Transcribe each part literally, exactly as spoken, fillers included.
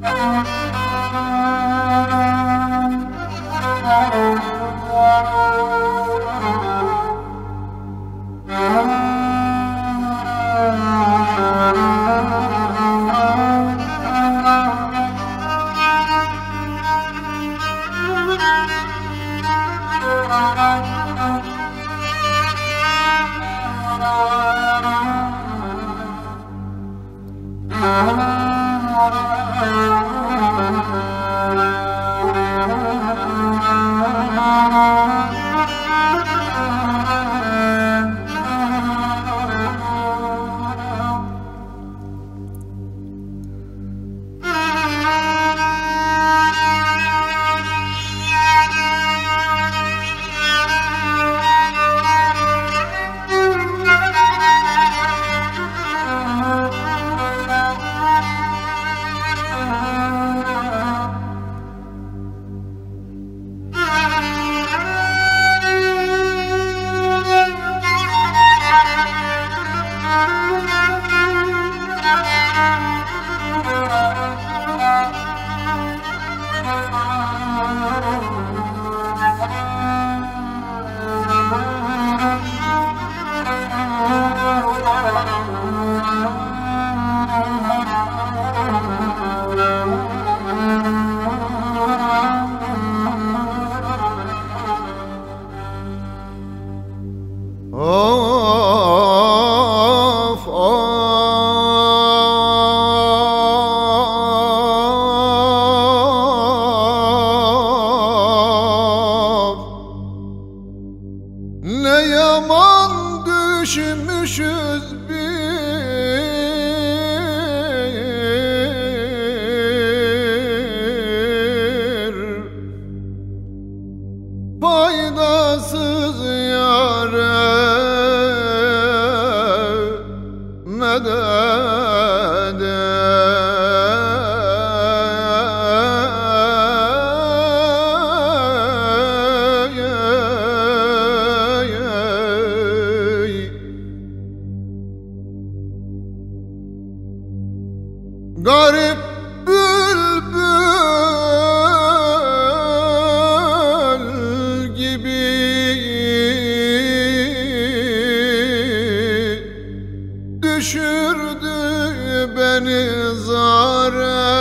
Garip bülbül gibi düşürdü beni zare.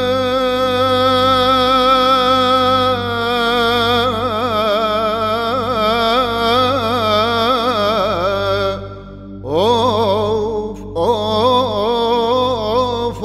Of of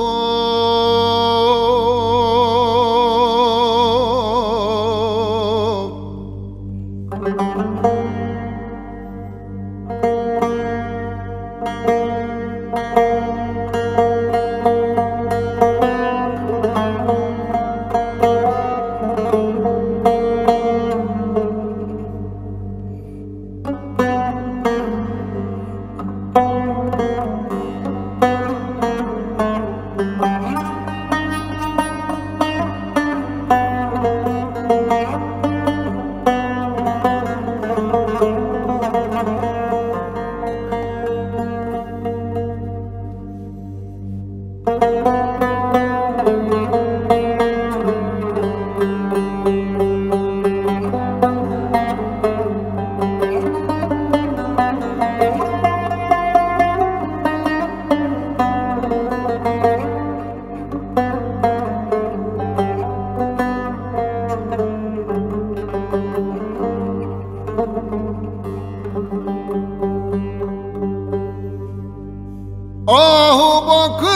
Ah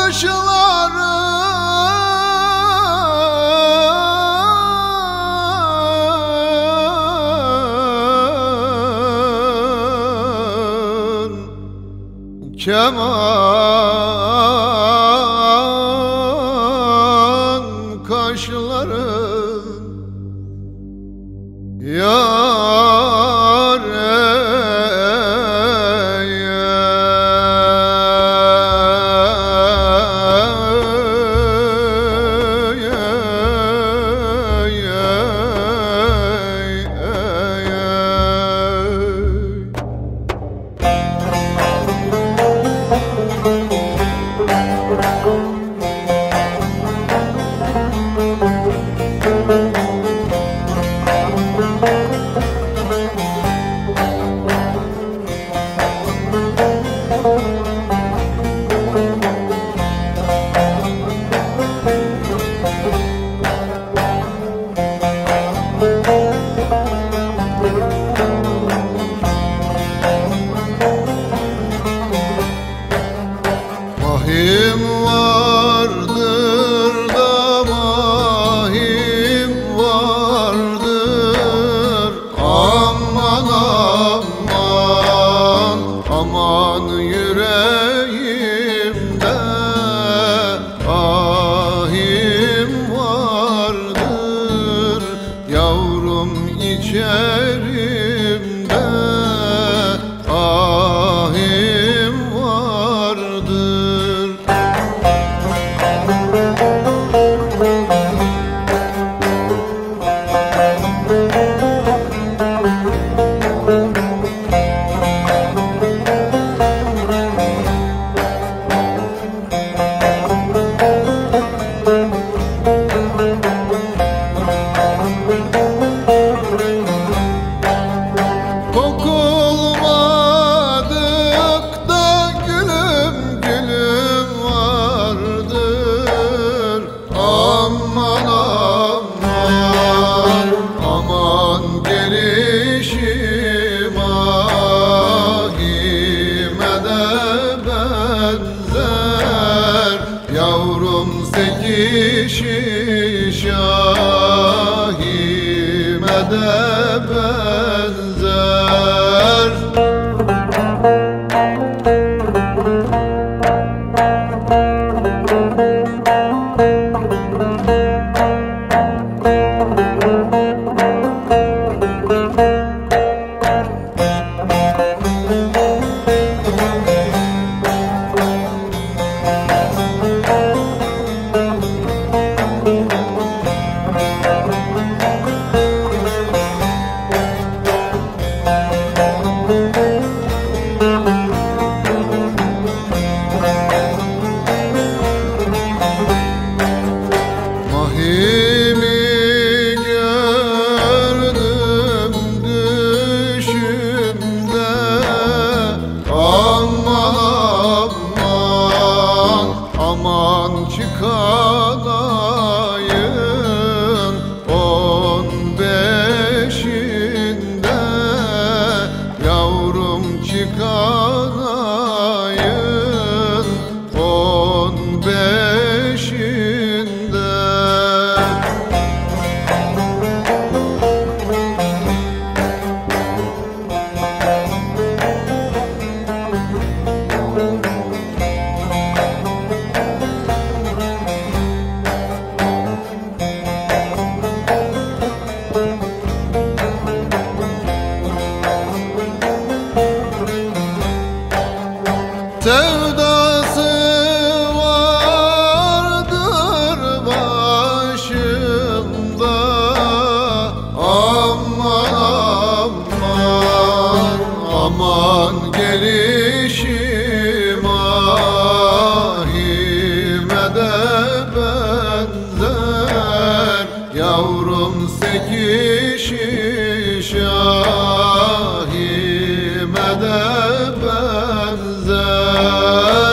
bakışların, keman kaşların, yâre gelişi şahime de benzer. Mahimi gördüm düşümde, aman aman aman çıkanayın on beşinde, yavrum çıkanayın on beşinde. Sevdası vardır başımda, aman aman aman gelişim ahime de benzer, yavrum sekişi şahime de benzer.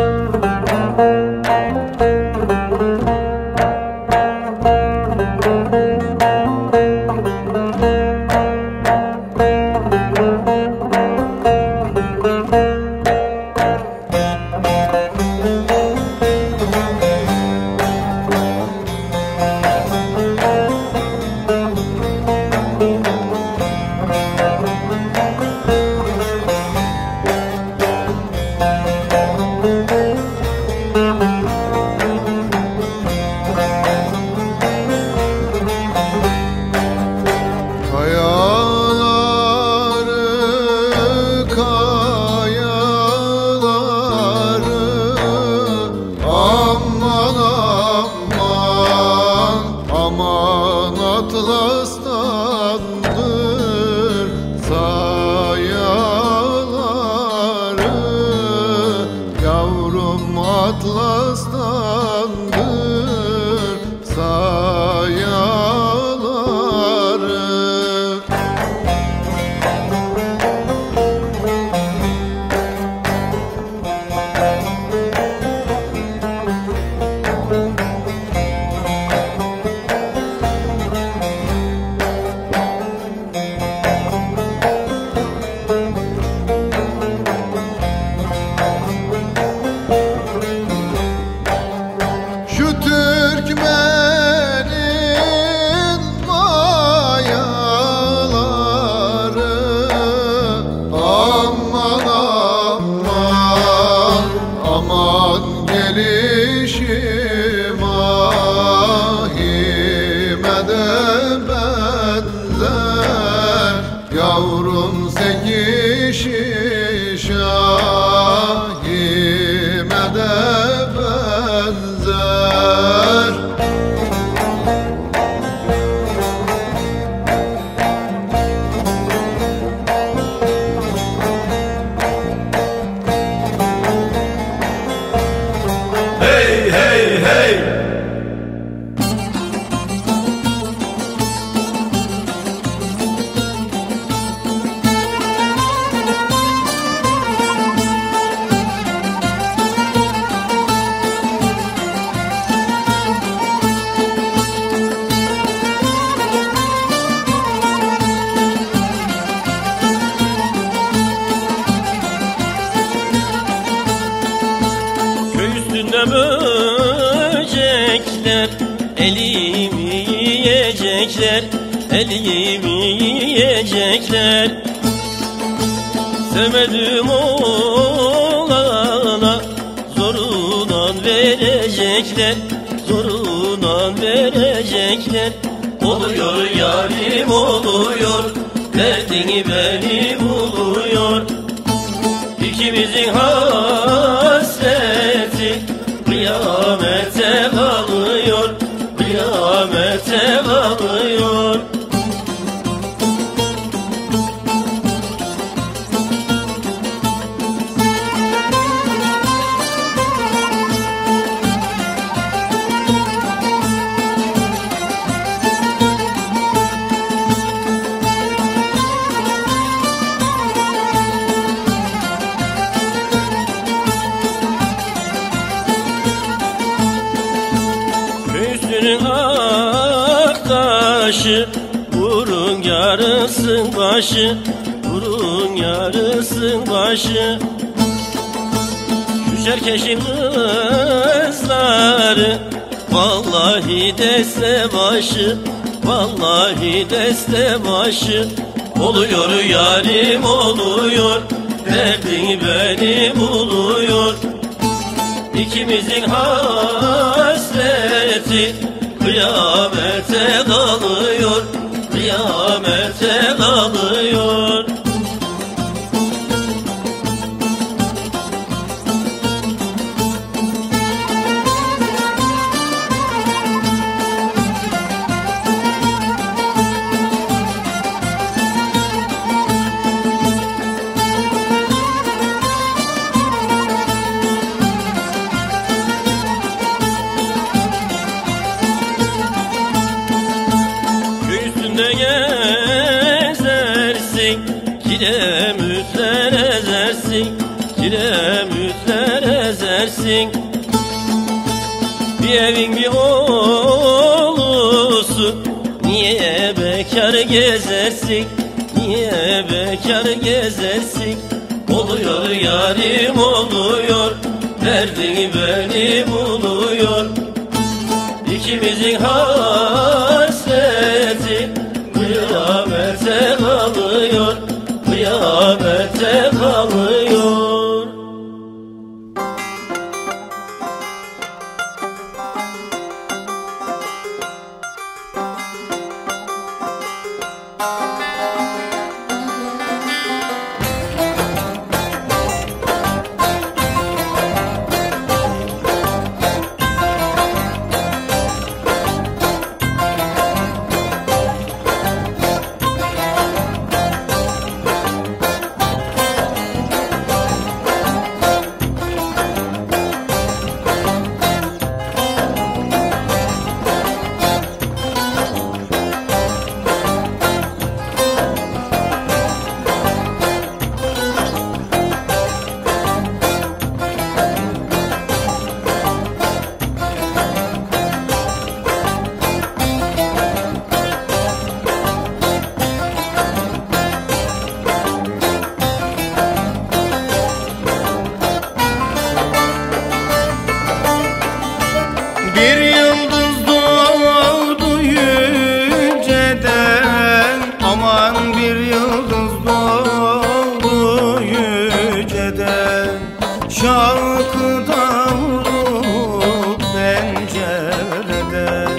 Kayaları kayaları aman aman aman atlastandır sayaları, yavrum atlastandır sayaları. Şu Türkmenin mayaları aman aman aman gelişim ahime de benzer, yavrum sekişi şahime de benzer. yiyecekler, elimi yiyecekler, elimi yiyecekler. Sevmedim oğlana zorundan verecekler, zorundan verecekler. Oluyor yarim oluyor, derdini beni buluyor. İkimizin hasreti kıyamete kalıyor, kıyamete kalıyor. Üstünün ak taşı, burun yarısın başı, burun yarısın başı. Şu Çerkeş'in kızları vallahi deste başı, vallahi deste başı. Oluyor yarim oluyor, derdin beni buluyor. İkimizin hasreti kıyamete kalıyor, kıyamete kalıyor. Gezersin, kiremütler ezersin, kiremütler ezersin. Bir evin bir oğlusun, niye bekar gezersin, niye bekar gezersin. Oluyor yarim oluyor, derdini beni buluyor. İkimizin hasreti kıyamete kalıyor, kıyamete kalıyor. Bir yıldız doğdu yüceden, aman bir yıldız doğdu yüceden. Şarkıda vurdu pencereden,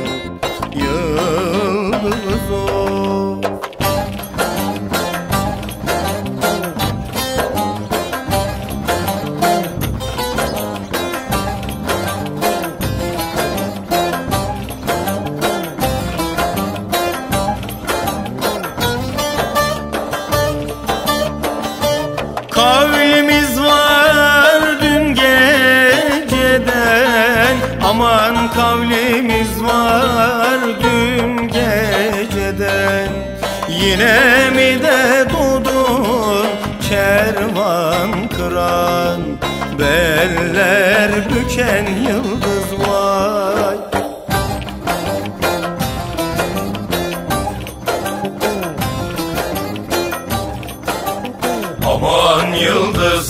yıldız o. Kavlimiz var dün geceden, aman kavlimiz var dün geceden. Yine mi de doğdun kervan kıran, beller büken yıldız vay. Aman yıldız,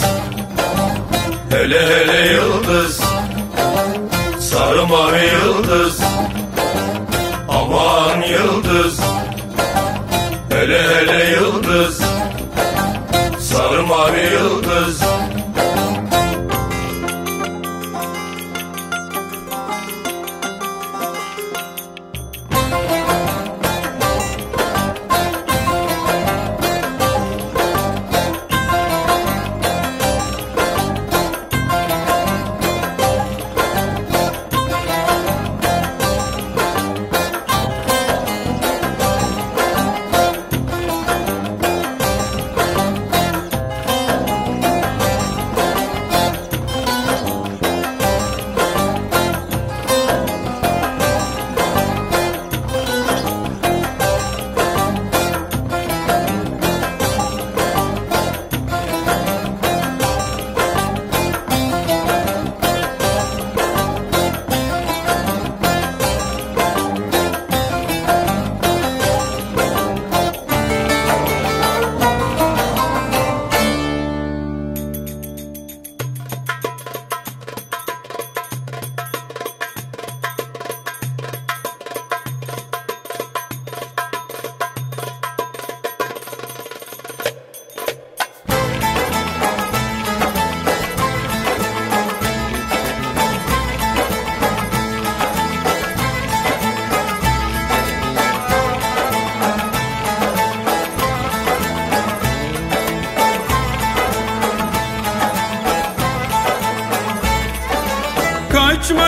hele hele yıldız, sarı mavi yıldız,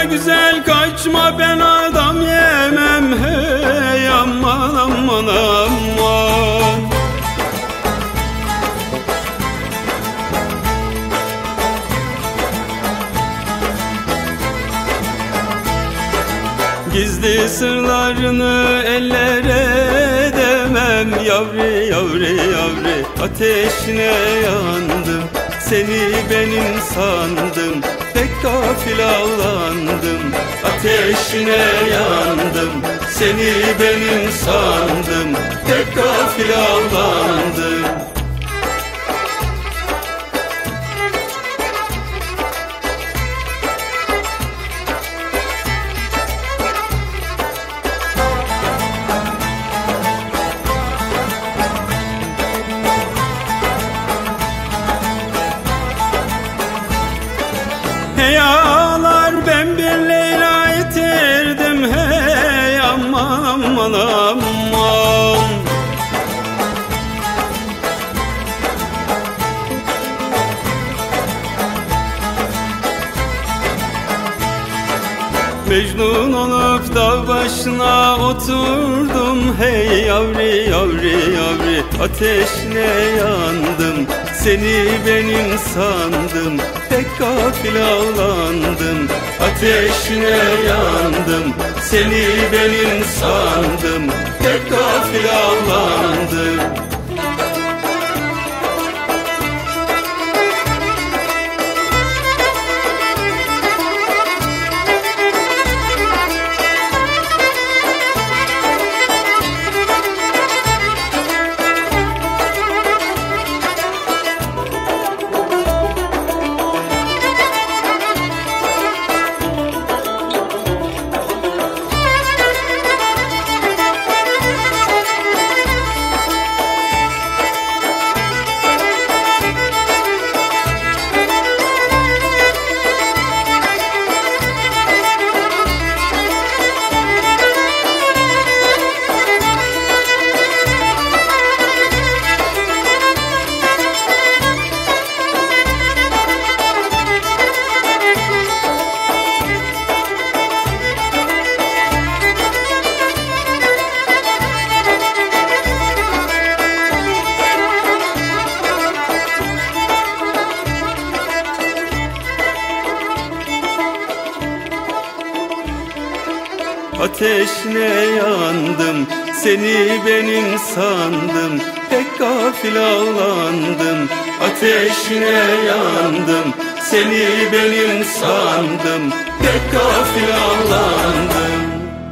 güzel kaçma, ben adam yemem. Hey aman aman aman. Gizli sırlarını ellere edemem. Yavri yavri yavri ateşine yandım. Seni benim sandım, pek gafil avlandım. Ateşine yandım, seni benim sandım, pek gafil avlandım. Hey ağlar, ben bir Leyla yitirdim. Hey aman aman aman. Mecnun olup dağ başına oturdum. Hey yavri yavri yavri ateşine yandım. Seni benim sandım, pek gafil avlandım. Ateşine yandım, seni benim sandım, pek gafil avlandım. Ateşine yandım, seni benim sandım, pek gafil avlandım. Ateşine yandım, seni benim sandım, pek gafil avlandım.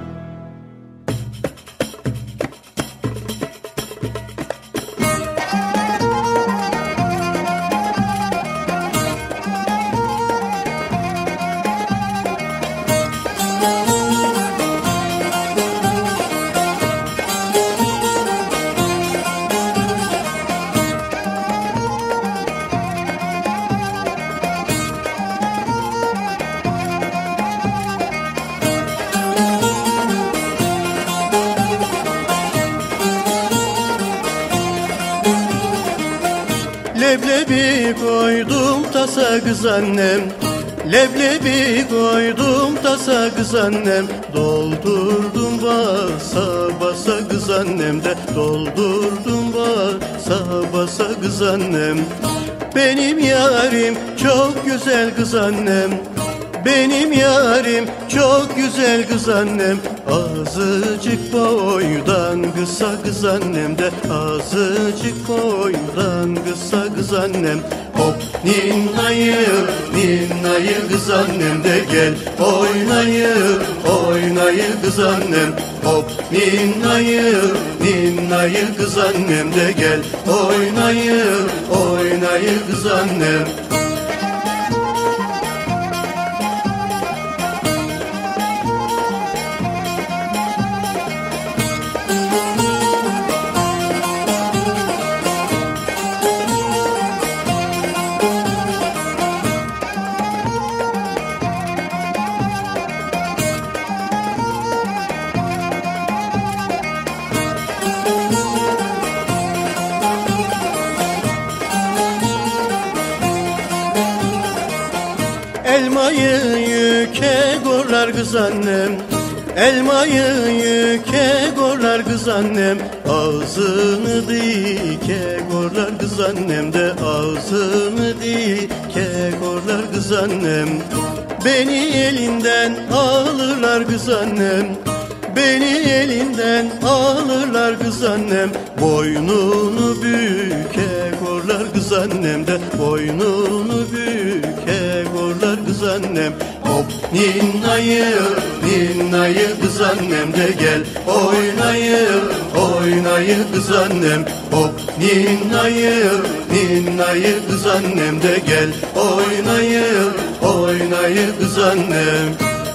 Leblebi koydum tasa kız annem, leblebi koydum tasa kız annem. Doldurdum basa basa kız annem de, doldurdum basa basa kız annem. Benim yarim çok güzel kız annem, benim yarim çok güzel kız annem. Azıcık boydan kısa kız annem de, azıcık boydan kısa kız annem. Hop ninnayı ninnayı kız annem de, gel oynayı oynayı kız annem. Hop ninnayı ninnayı kız annem de, gel oynayı oynayı kız annem. korlar kız annem, elmayı yüke korlar kız annem, ağzını dike korlar kız annem de, ağzını dike korlar kız annem. Beni elinden alırlar kız annem, beni elinden alırlar kız annem, boynunu büke korlar kız annem de, boynunu büke korlar kız annem. Hop ninnayı, ninnayı kız annem de gel oynayı, oynayı kız annem. Hop ninnayı, ninnayı kız annem de gel oynayı, oynayı kız annem.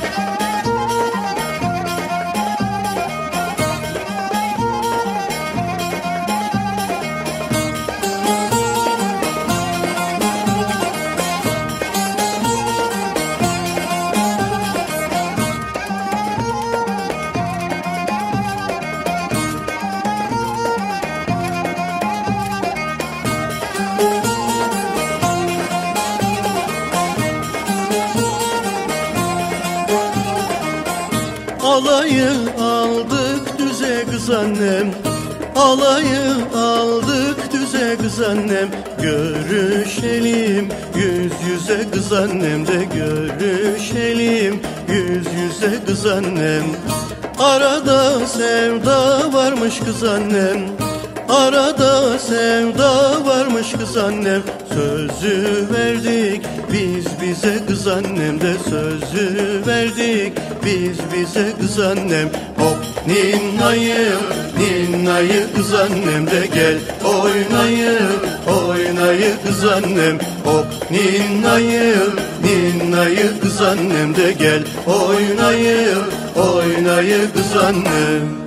Alayı aldık düze kız annem, alayı aldık düze kız annem, görüşelim yüz yüze kız annem de, görüşelim yüz yüze kız annem. Arada sevda varmış kız annem, arada sevda varmış kız annem, sözü verdik biz bize kız annem de, sözü verdik biz bize kız annem. Hop ninnayı, ninnayı kız annem de gel oynayı, oynayı kız annem. Hop ninnayı, ninnayı kız annem de gel oynayı, oynayı kız annem.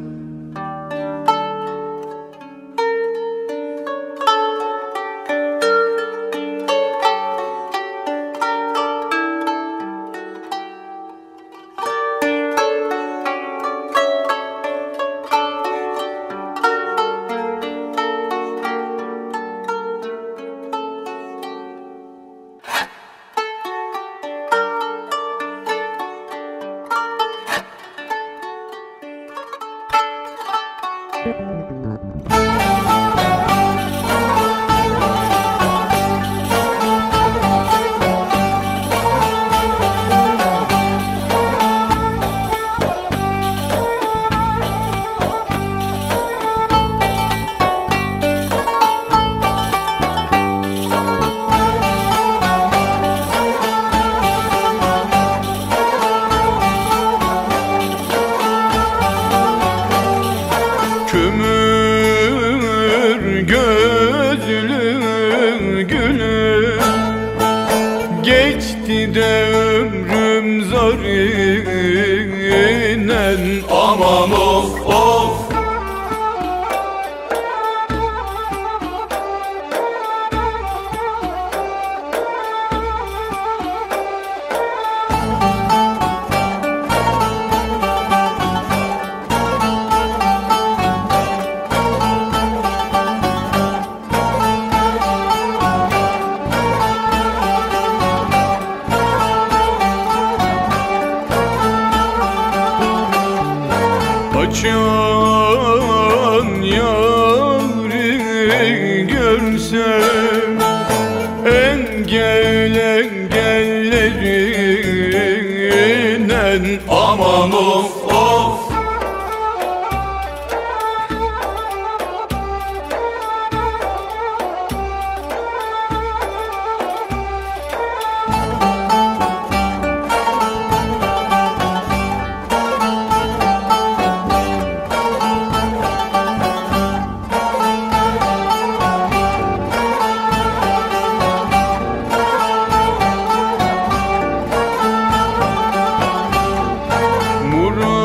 Kömür gözlü gülüm, geçti de ömrüm zor inen. Aman of of. Açan yâri görsem, engel engellerinden. Aman of of. Murat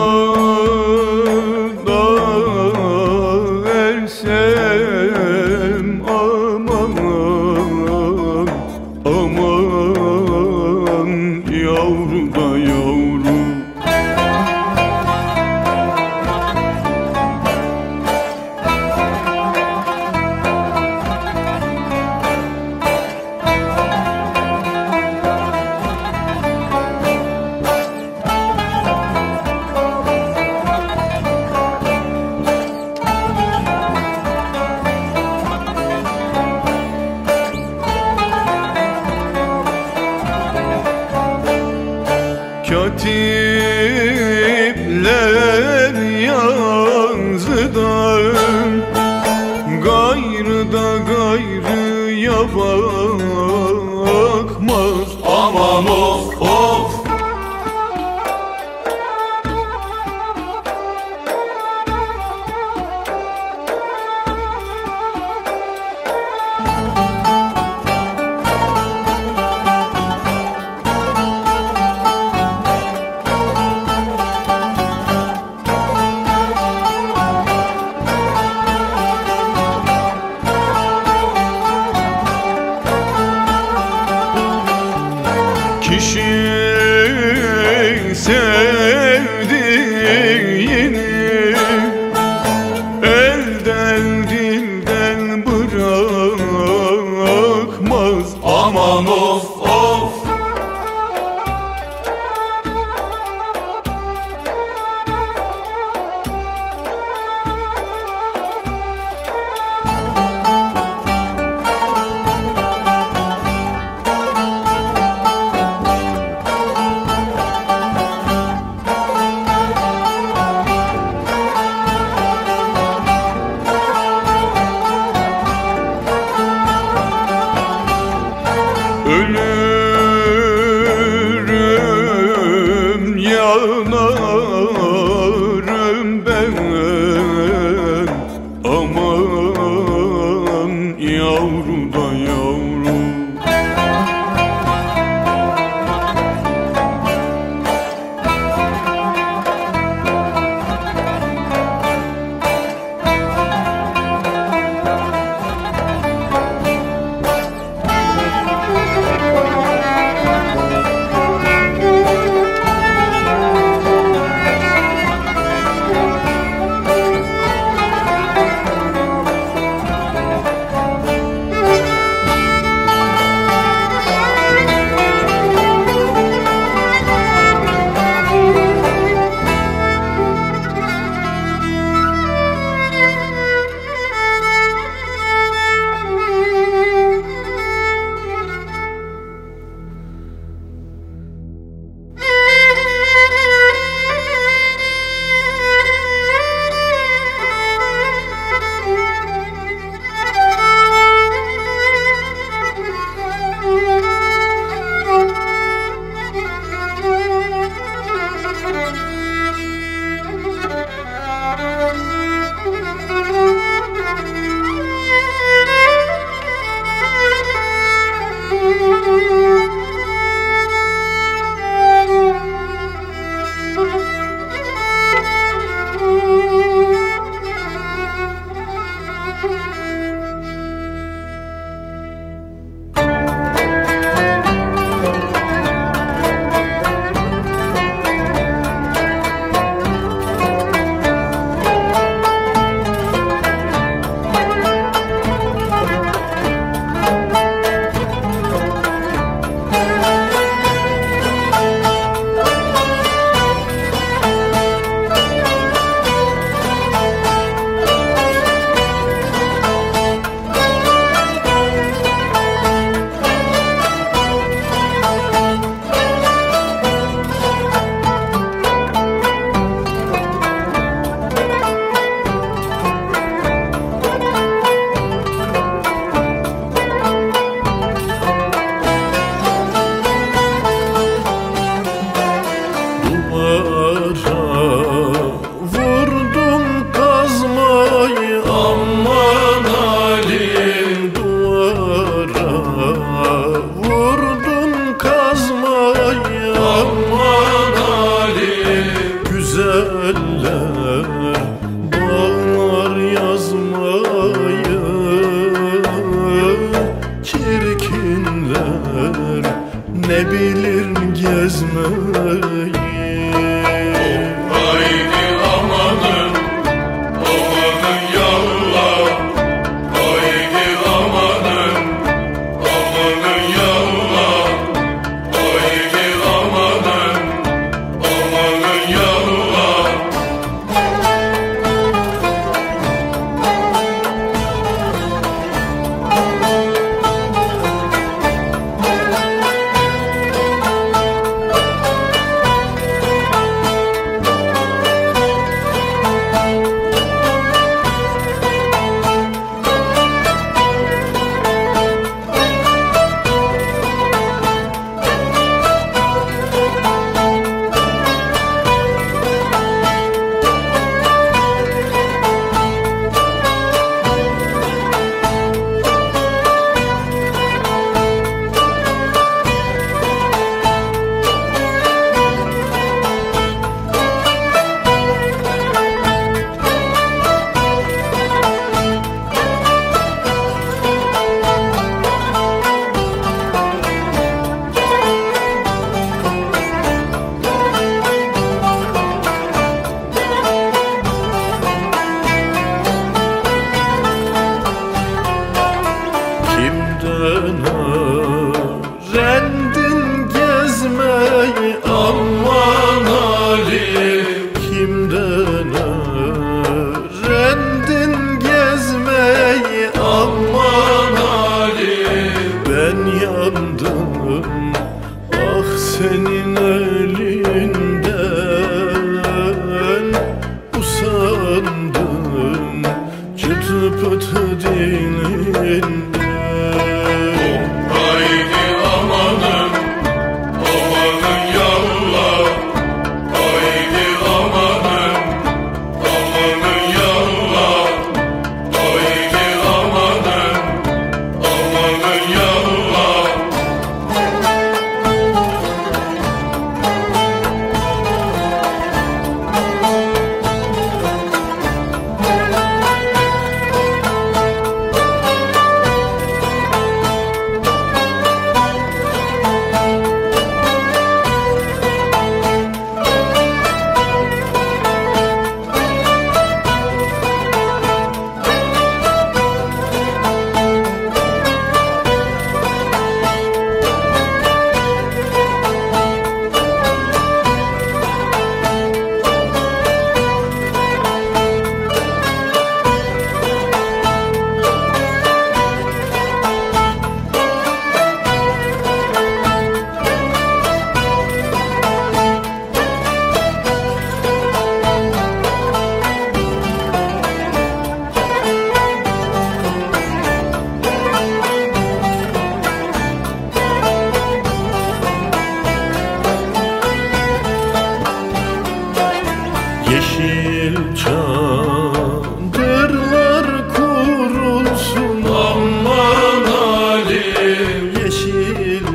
gezmeyi. Haydi amanın, amanın yallah. Haydi amanın, amanın yallah. Haydi amanın, amanın yallah. Kimden öğrendin gezmeyi aman Ali? Kimden öğrendin gezmeyi aman Ali? Ben yandım ah senin elinden, usandım çıtı pıtı dilinden. Haydi amanın, amanın yallah. Haydi amanın, amanın yallah. Haydi amanın, amanın yallah. Yeşil çadırlar kurulsun aman Ali. Yeşil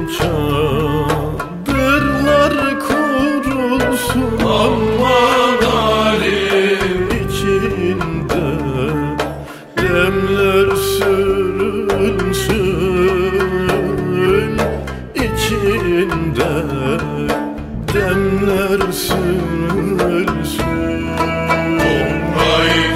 çadırlar kurulsun aman Ali. İçinde demler sürülsün, içinde demler sürülsün. Haydi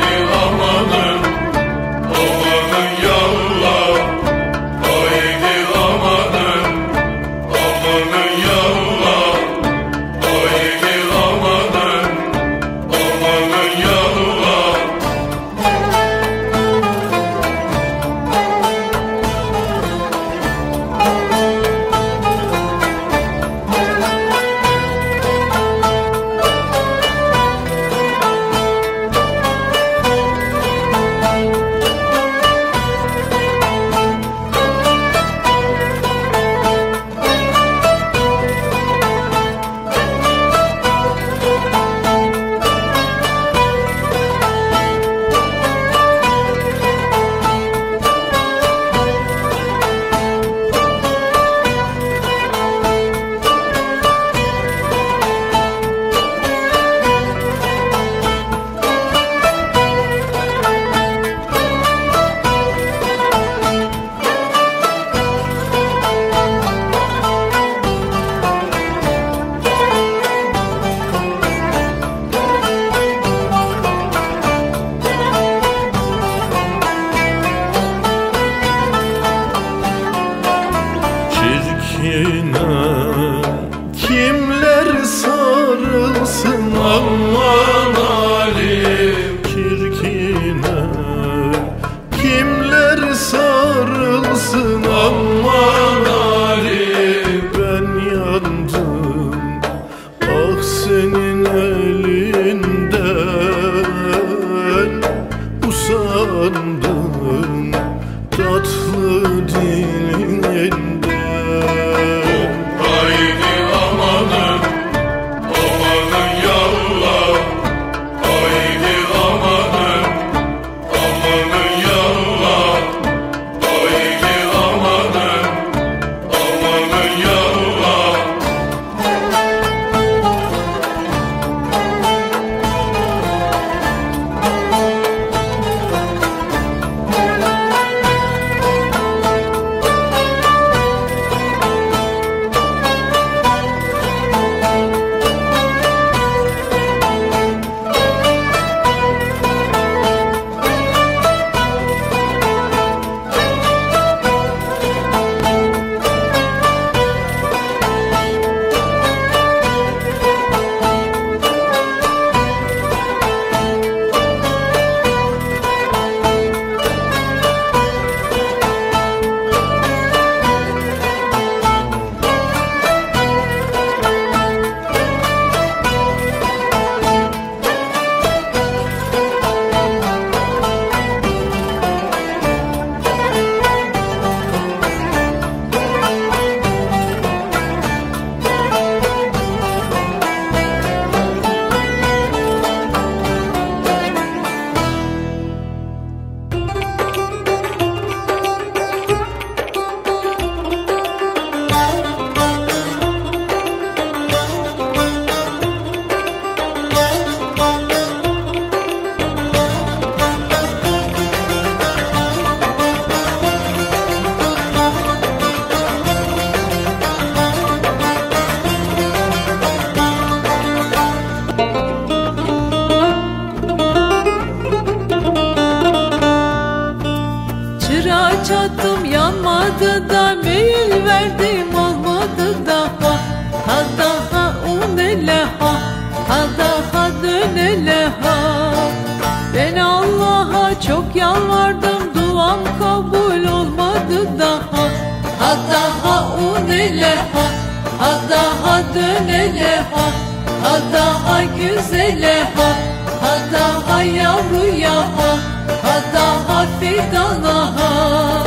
olmadı da meyil verdim olmadı daha. Ha daha un ele ha, ha daha dön ele ha. Ben Allah'a çok yalvardım, duam kabul olmadı daha. Ha daha un ele ha, ha daha dön ele ha. Ha daha güzele ha, ha daha yavruya ha, ha daha fidana ha.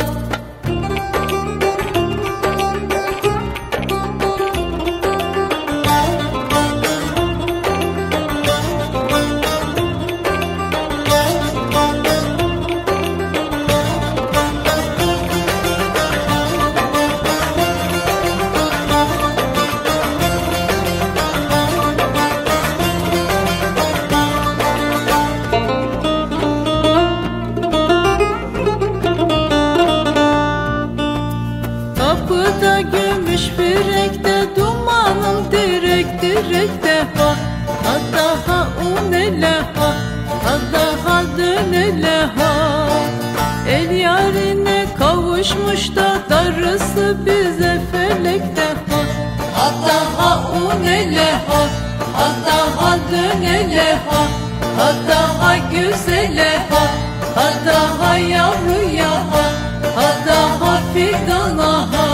Kapıda gümüş birekte, dumanım direk direkte ha. Ha daha un ele ha, ha daha dön ele ha. El yarine kavuşmuş da darısı bize felekte ha. Ha daha un ele ha, ha daha dön ele ha. Ha daha güzele ha, ha daha yavruya ha, ha daha fidana ha.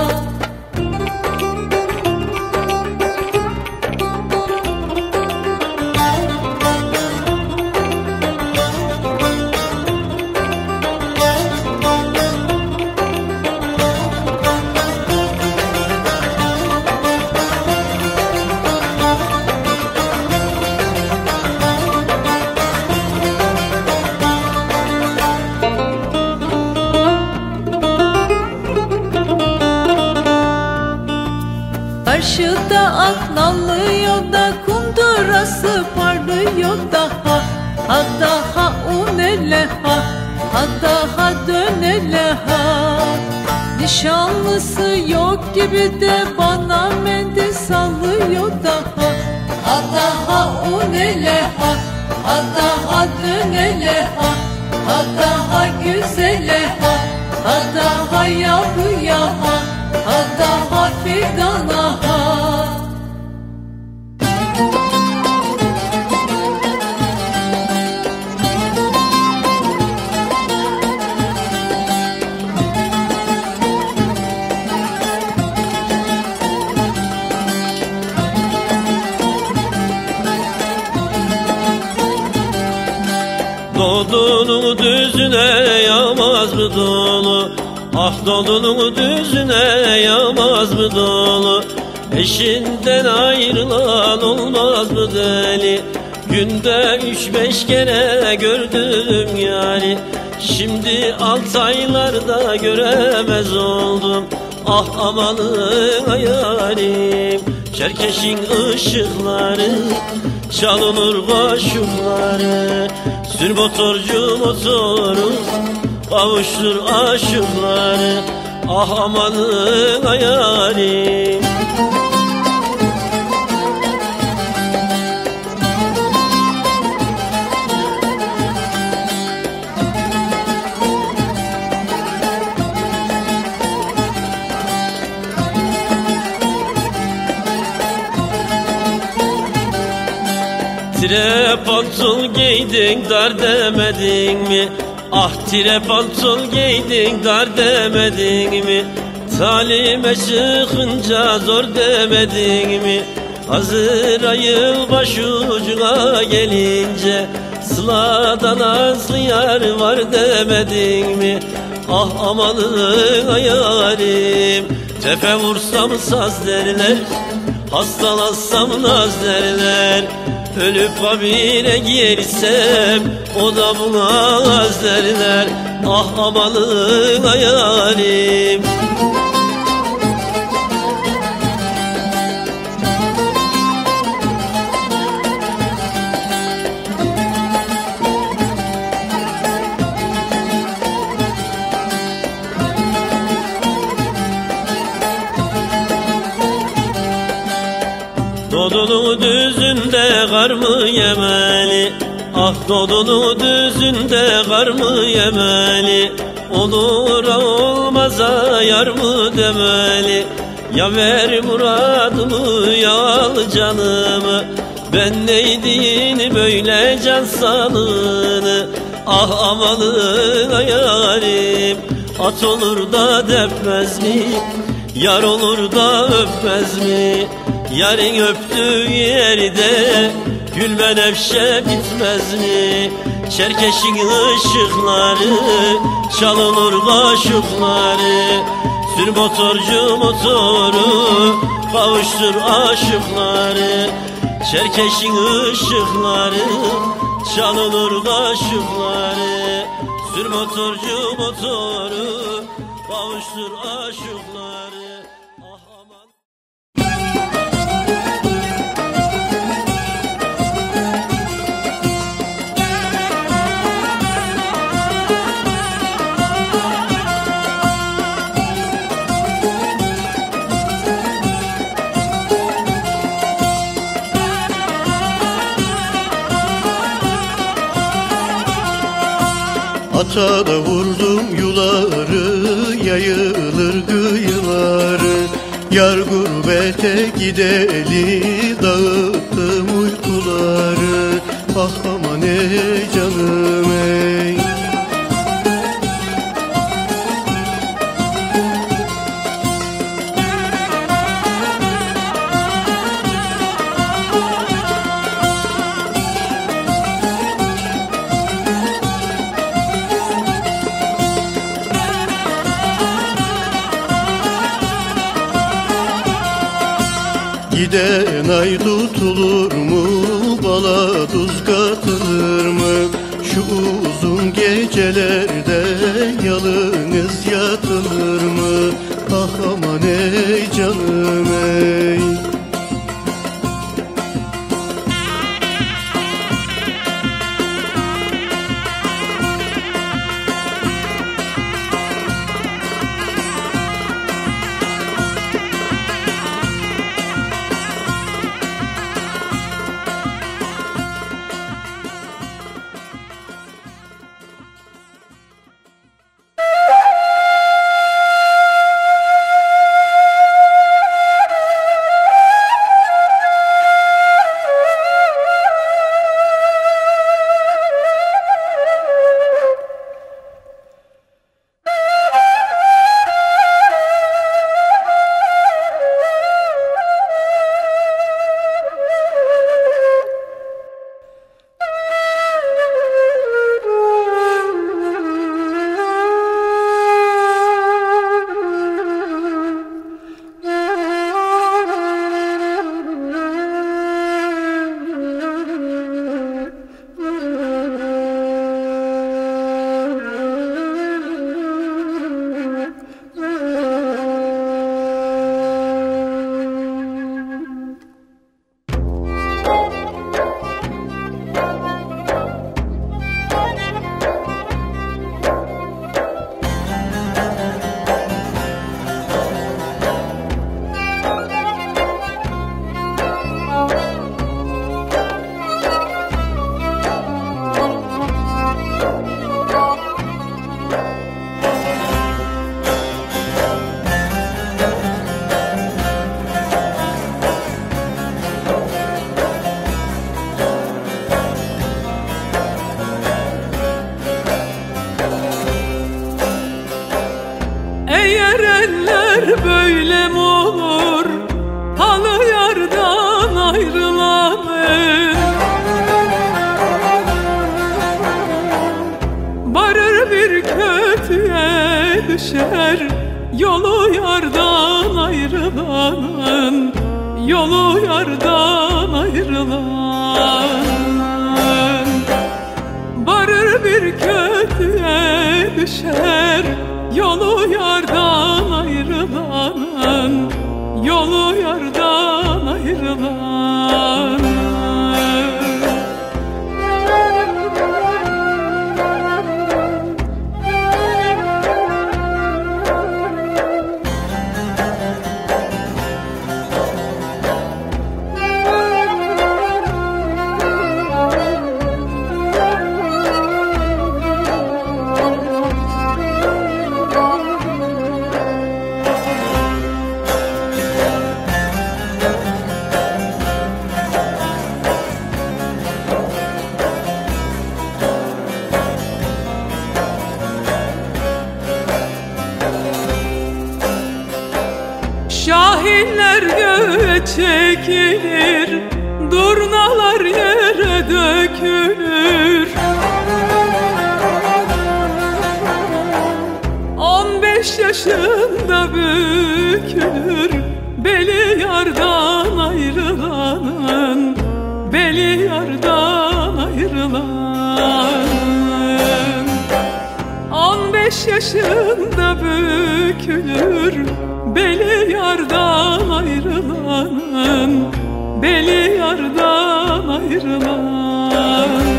Karşıda aklanlıyor da kundurası parlıyor daha. Ha daha un ele ha, ha daha dön ele ha. Nişanlısı yok gibi de bana mendil sallıyor daha. Ha daha un ele ha, ha daha dön ele ha. Ha daha güzele ha, ha daha yavruya ha, ha daha fidana ha. Doğduğunun düzüne yağmaz mı dolu? Ah doğduğunun düzüne yağmaz mı dolu? Eşinden ayrılan olmaz mı deli? Günde üç beş kere gördüm yani. Şimdi alt aylarda göremez oldum. Ah amanın hayalim. Çerkeşin ışıkları, çalınır kaşıkları. Sür motorcu motoru, kavuştur aşıkları. Ah amanın hayalim. Tire pantol giydin dar demedin mi? Ah tire pantol giydin dar demedin mi? Talime çıkınca zor demedin mi? Hazır ayıl başucuna gelince sıladan azlı yar var demedin mi? Ah amanın hayalim. Tepe vursam saz derler, hastalansam naz derler. Ölüp kabire girsem o da buna az derler. Ah amanın hayalim. Dodunu düzünde kar mı yemeli? Ah dodunu düzünde kar mı yemeli? olur olmaza yar mı demeli. Ya ver muradımı ya al canımı, ben neydin böyle can salını. Ah amanın yarim, at olur da depmez mi, yar olur da öpmez mi? Yarın öptüğü yerde gül menevşe bitmez mi? Çerkeşin ışıkları çalınır kaşıkları. Sür motorcu motoru kavuştur aşıkları. Çerkeşin ışıkları çalınır kaşıkları. Sür motorcu motoru kavuştur aşıkları. Ah aman. Ata da vurdum yuları, yayılır kıyıları. Yar gurbete gideli, dağıttım uykuları. Ah aman ey canım ey. Giden ay tutulur mu, bala tuz katılır mı? Şu uzun gecelerde yalnız yatılır mı? Ah aman ey canım ey. Böyle mi olur halı yardan ayrılanın? Varır bir kötüye düşer yolu yardan ayrılanın, yolu yardan ayrılanın. Varır bir kötüye düşer yolu yardan ayrılanın, yolu yardan ayrılanın. çekilir, durnalar yere dökülür. On beş yaşında bükülür, beli yardan ayrılanın, beli yardan ayrılanın. On beş yaşında bükülür, beli yardan ayrılanın, beli yardan ayrılanın.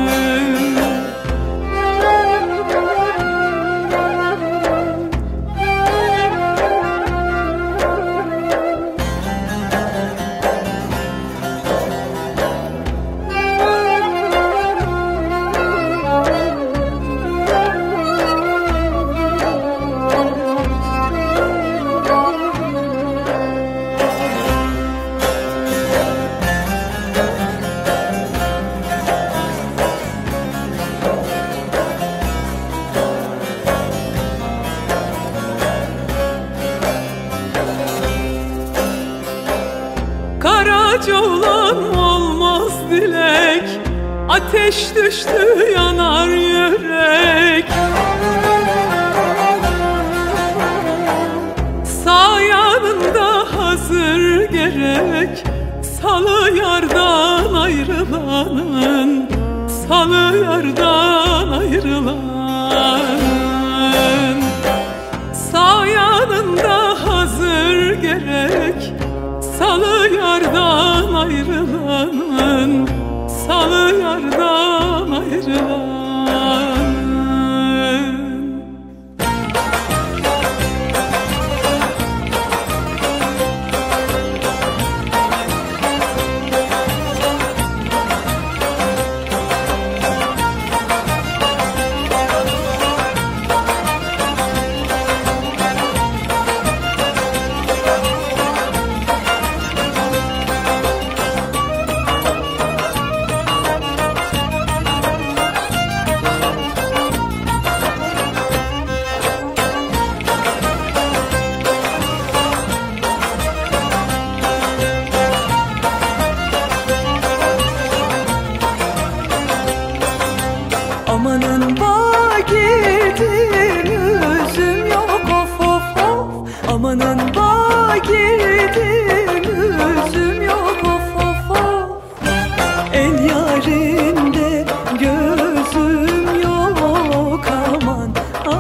Karaca olan olmaz dilek, ateş düştü yanar yürek. Sağ yanında hazır gerek, salı yardan ayrılanın, salı yardan ayrılanın. Sağ yanında hazır gerek, salı yardan ayrılanın, salı yardan ayrılanın. Amanın bağ girdim, üzüm yok of of of. Amanın bağ girdim, üzüm yok of of of. El yarinde gözüm yok aman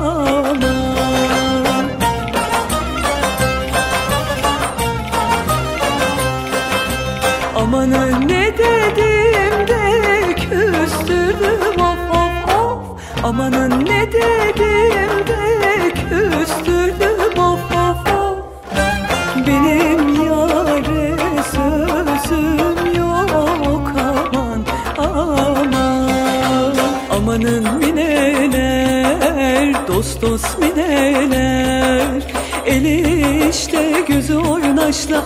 aman. Amanın ne dedim de küstürdüm of of of. Amanın ne dedim de küstürdüm of of of. Benim yâre sözüm yok aman aman. Amanın mineler, dost dost mineler, eli işte gözü oynaşla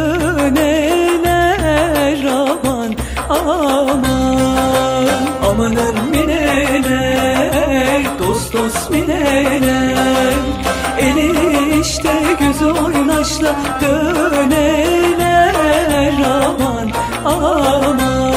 döneler aman aman. Amanın mineler, dost dost mineler, eli işte gözü oynaşla döneler aman aman.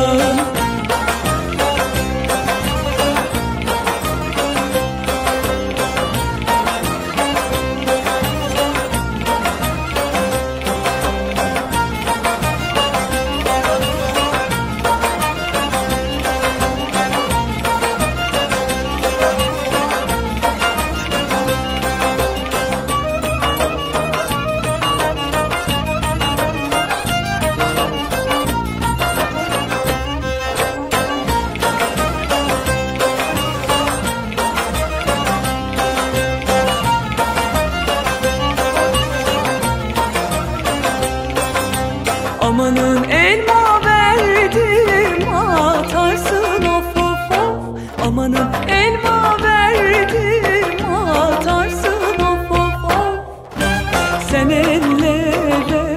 Amanın elma verdim atarsın of of of. Amanın elma verdim atarsın of of of. Sen ellere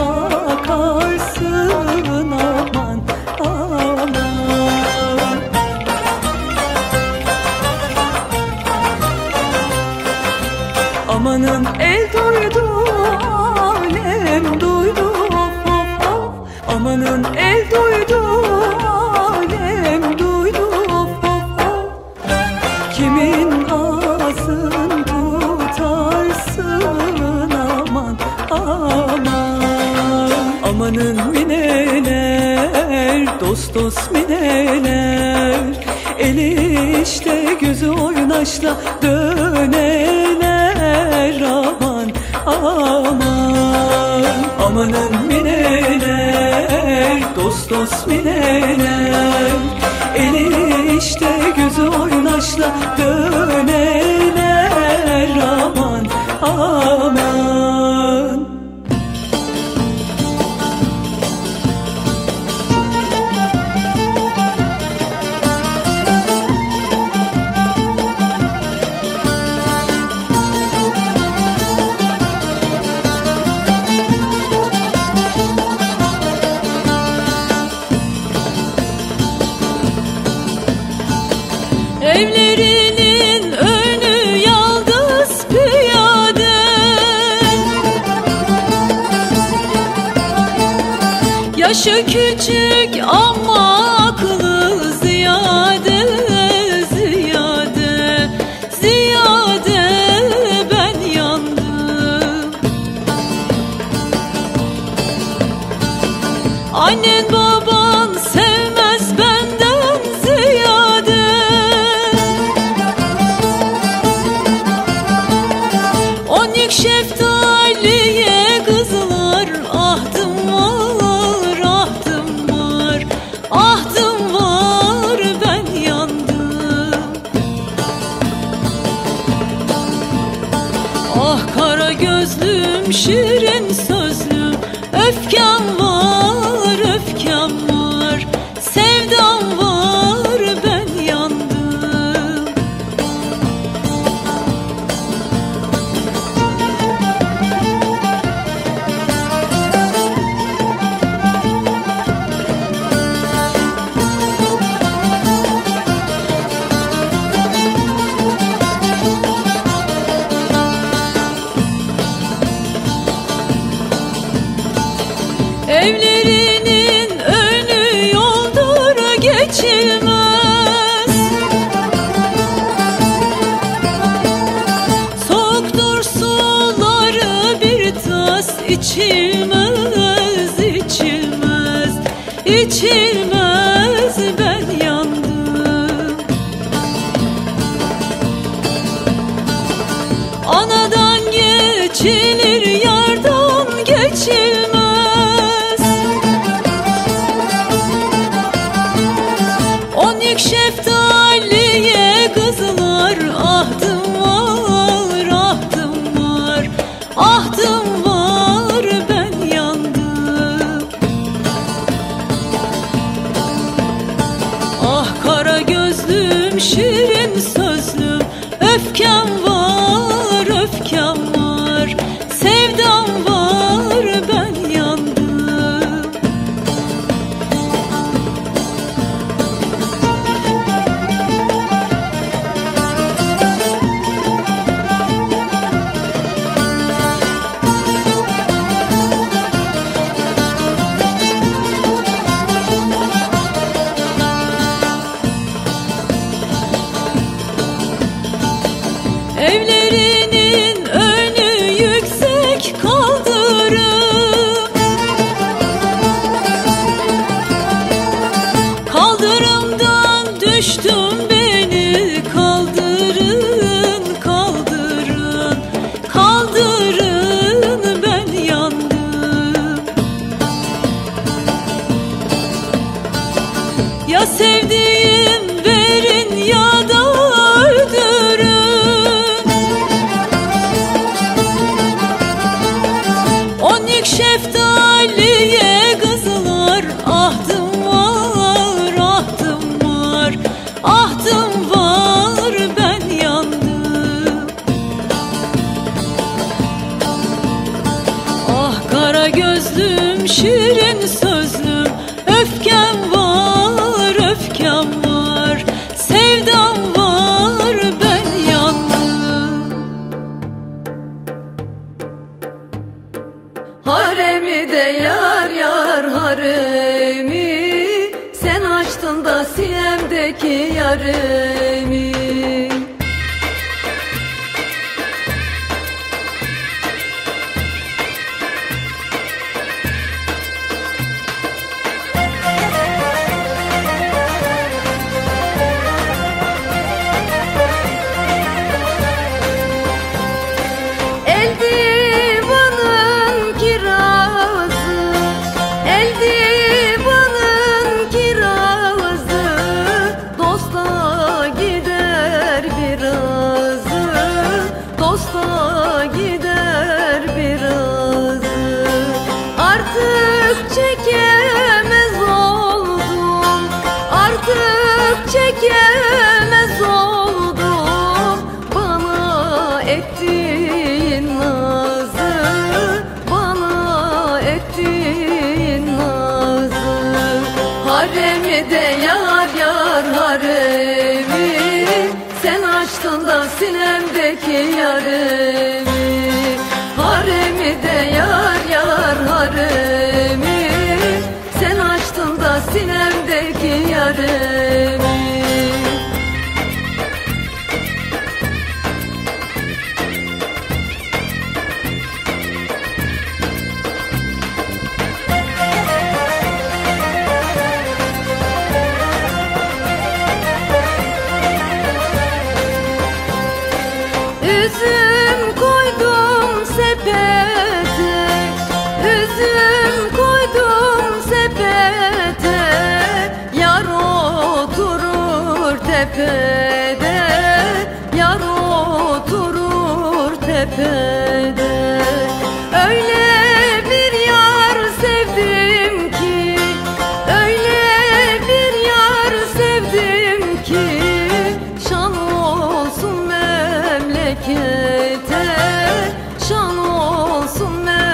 bakarsın aman aman. Amanın el duydu alem duydu amanın el duydu, alem duydu, of of of. Kimin ağzın tutarsın aman aman. Amanın mineler, dost dost mineler, eli işte gözü oynaşla döneler aman aman. Amanın mineler, dost dost mineler, eli işte gözü oynaşla döneler aman aman. Evlerinin önü yaldız piyade, yaşı küçük ama aklı ziyade, ziyade, ziyade ben yandım. Annen baban sevmez benden ziyade, onik şeftaliye kızlar ahdım var, ahdım var, ahdım var ben yandım. Ah kara gözlüm, şirin sözlüm, öfkem var, öfkem var, sevdam var ben yandım. Evlerinin önü yoldur geçilmez, soğuktur suları bir tas, içilmez, içilmez, içilmez ben yandım. Anadan geçilir, yardan geçilmez, onik şeftaliye kızlar ahdım var, ahdım var, ahdım var ben yandım. Ah kara gözlüm, şirin sözlüm, öfkem var, öfkem var, sevdam var ben yandım. Evlerinin önü yüksek kaldırım, kaldırımdan düştüm beni kaldırın, kaldırın, kaldırın ben yandım. Ya sevdiğim verin ya da öldürün, onik şeftaliye kızlar ahdım var, ahdım var, ahdım var ben yandım. Ah kara gözlüm, şirin sözlüm, öfkem var, öfkem var, sevdam var ben yandım. Haremi de yar yar harem, yarimi. El divanın kirazı, el divanın kirazı, dosta gider birazı, dosta gider birazı. Artık çekemez oldum, artık çekemez oldum, bana ettiğin nazı, bana ettiğin nazı. Haremi de yar yar haremi, sen açtın da sinemdeki yaremi. Haremi de yar yar haremi, sen açtın da sinemdeki yaremi. Üzüm koydum sepete, üzüm koydum sepete, yar oturur tepede, yar oturur tepede. Öyle bir yar sevdim ki, öyle bir yar sevdim ki, şan olsun memlekete, şan olsun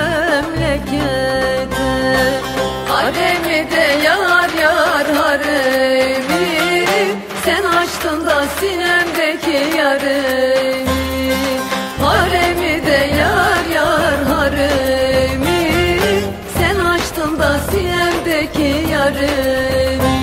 memlekete. Haremi de yar yar haremi, sen açtın da sinemdeki yaremi. Haremi de yar yar haremi, sen açtın da sinemdeki yaremi.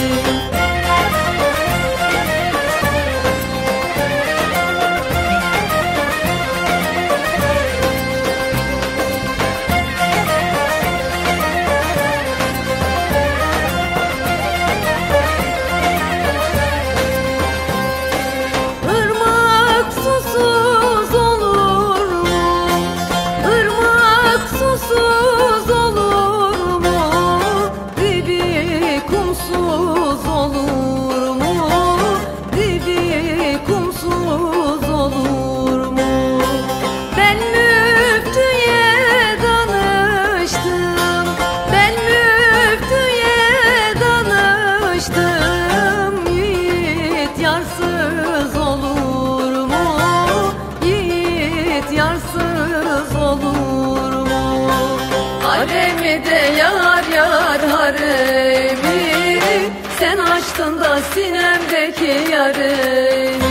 Irmak susuz olur mu? Irmak susuz olur mu? Dibi kumsuz olur mu? Dibi kumsuz olur mu? Ben müftüye danıştım, ben müftüye danıştım. Yiğit yarsız olur mu? Yiğit yarsız olur mu? Haremi de yar yar haremi, sen açtın da sinemdeki yaremi.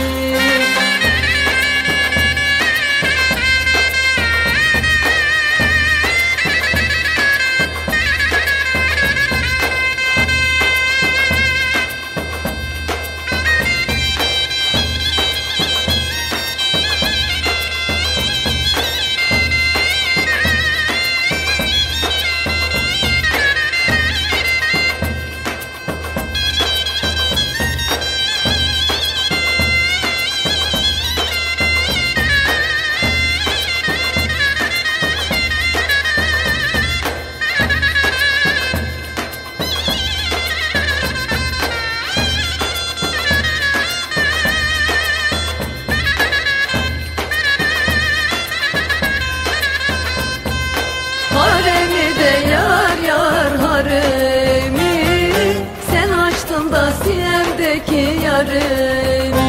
Haremi de yar yar haremi, sen açtın da sinemdeki yaremi.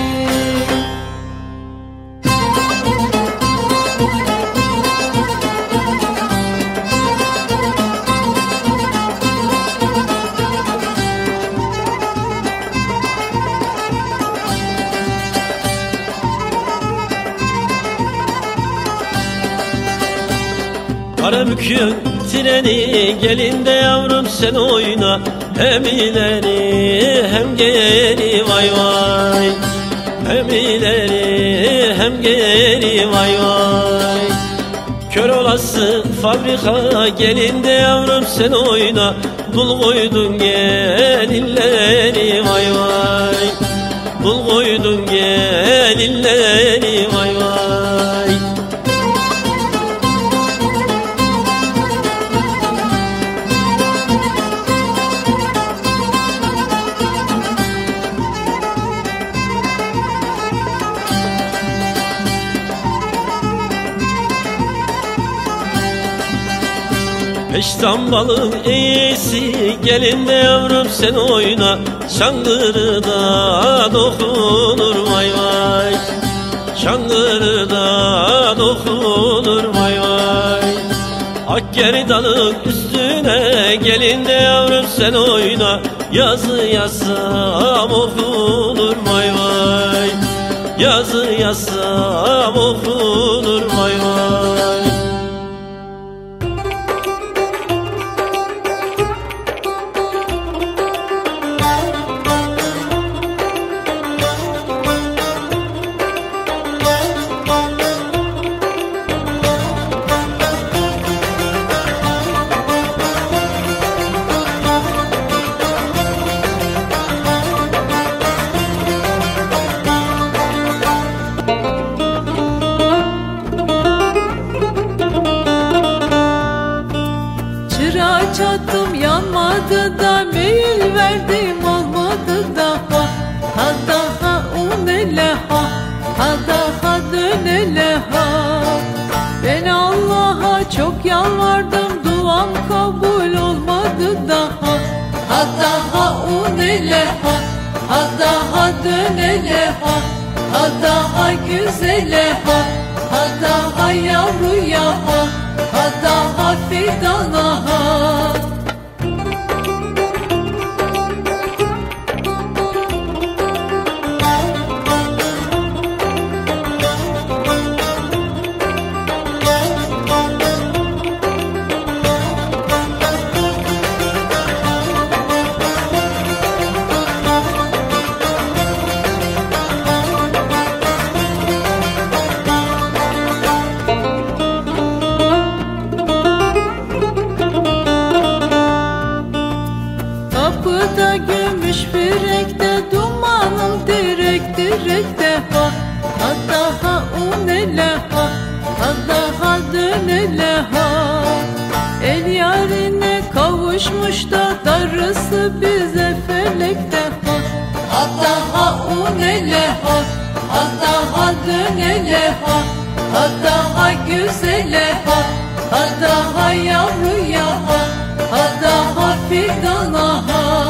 Karamük'ün treni gelin de yavrum sen oyna, Hem ileri hem geri vay vay. Hem ileri hem geri vay vay. Kör olası fabrika gelinde yavrum sen oyna. Dul koydun gelinleri vay vay. Dul koydun gelinleri vay vay. Peştan balın iyisi gelin de yavrum sen oyna. Şangırıda dokunur vay vay. Şangırıda dokunur vay vay. Akgerdanın üstüne gelin de yavrum sen oyna. Yazı yazsam okunur vay vay. Yazı yazsam okunur vay vay. Çattım yanmadı da meyil verdim olmadı daha. Ha daha un ele ha, ha daha dön ele ha. Ben Allah'a çok yalvardım, duam kabul olmadı daha. Ha daha un ele ha, ha daha dön ele ha. Ha daha güzele ha, ha daha yavruya ha. Ha daha fidana ha. Kapıda gümüş firekte, dumanım direk direkte ha. Ha daha un ele ha, ha daha dön ele ha. El yarine kavuşmuş da darısı bize felekte ha. Ha daha un ele ha, ha daha dön ele ha. Ha daha güzele ha, ha daha yavruya ha. Ha daha fidana ha.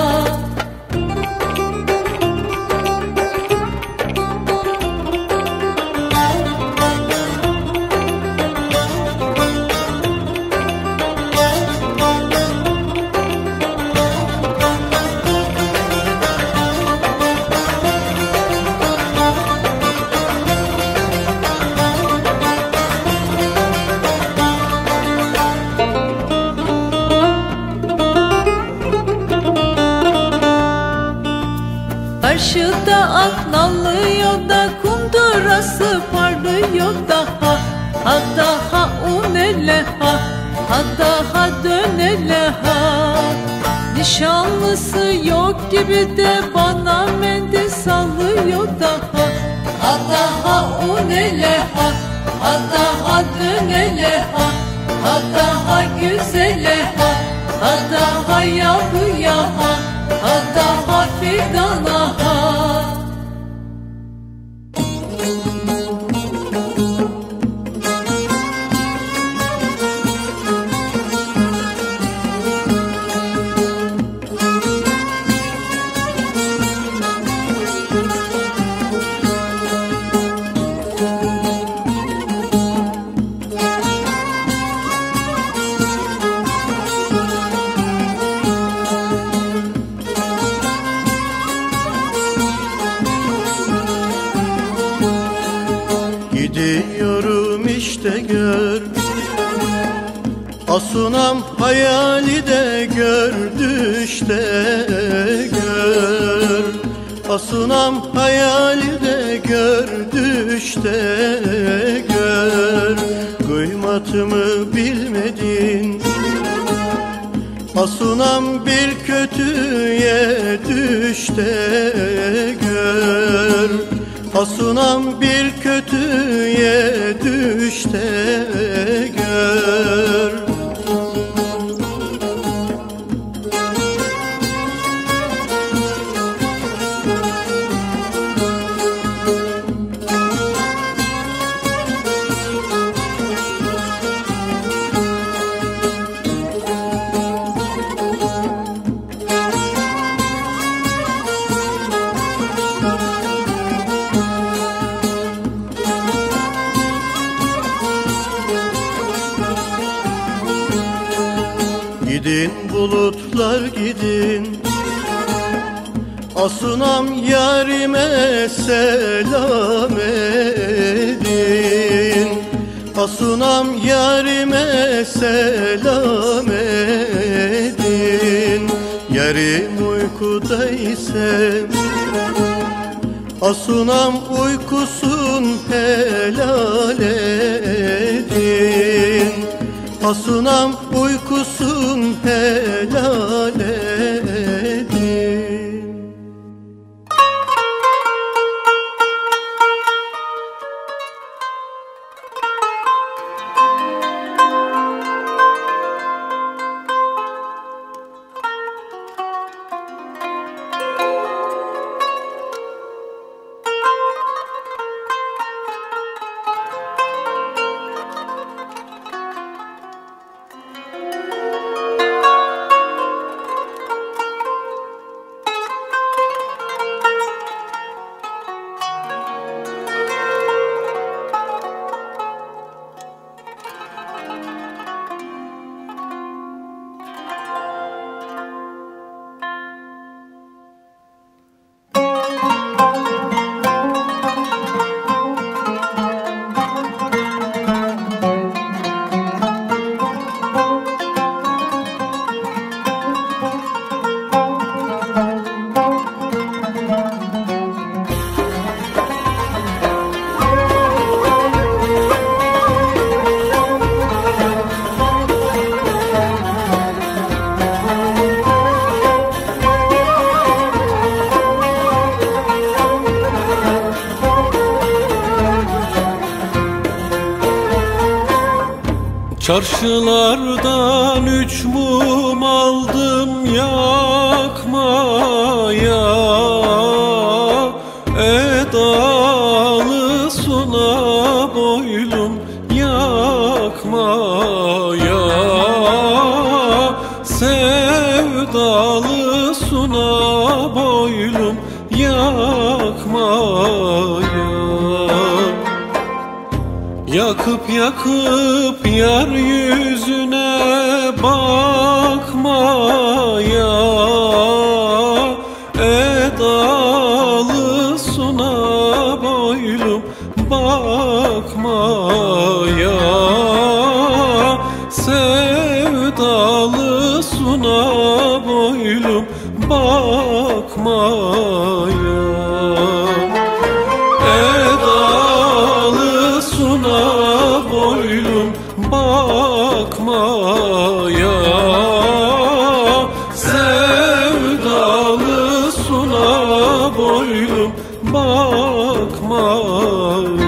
Karşıda at nallıyor da kundurası parlıyor daha. Ha daha un ele ha, ha daha dön ele ha. Nişanlısı yok gibi de bana mendil sallıyor daha. Ha daha un ele ha, ha daha dön ele ha. Ha daha güzele ha, ha daha yavruya ha. Ha daha fidana ha. Gidiyorum işte gör, Asunam hayali de gör düşte gör. Asunam hayali de gör düşte gör. Kıymatımı bilmedin. Asunam bir kötüye düşte gör. Asunam bir kötüye düşte gör. Gidin bulutlar gidin, Asunam yarime selam edin. Asunam yarime selam edin. Yarim uykuda ise Asunam uykusun helal edin. Asunam uykusun helal edin. Çarşılardan üç mum aldım yakmaya, edalı suna boylum yakmaya. Sevdalı suna boylum yakmaya. Yakıp yakıp yar yüzüne bakmaya, edalı suna boylum bakmaya. Sevdalı suna boylum bakmaya. Edalı suna boylum bakmaya. Sevdalı suna boylum bakmaya.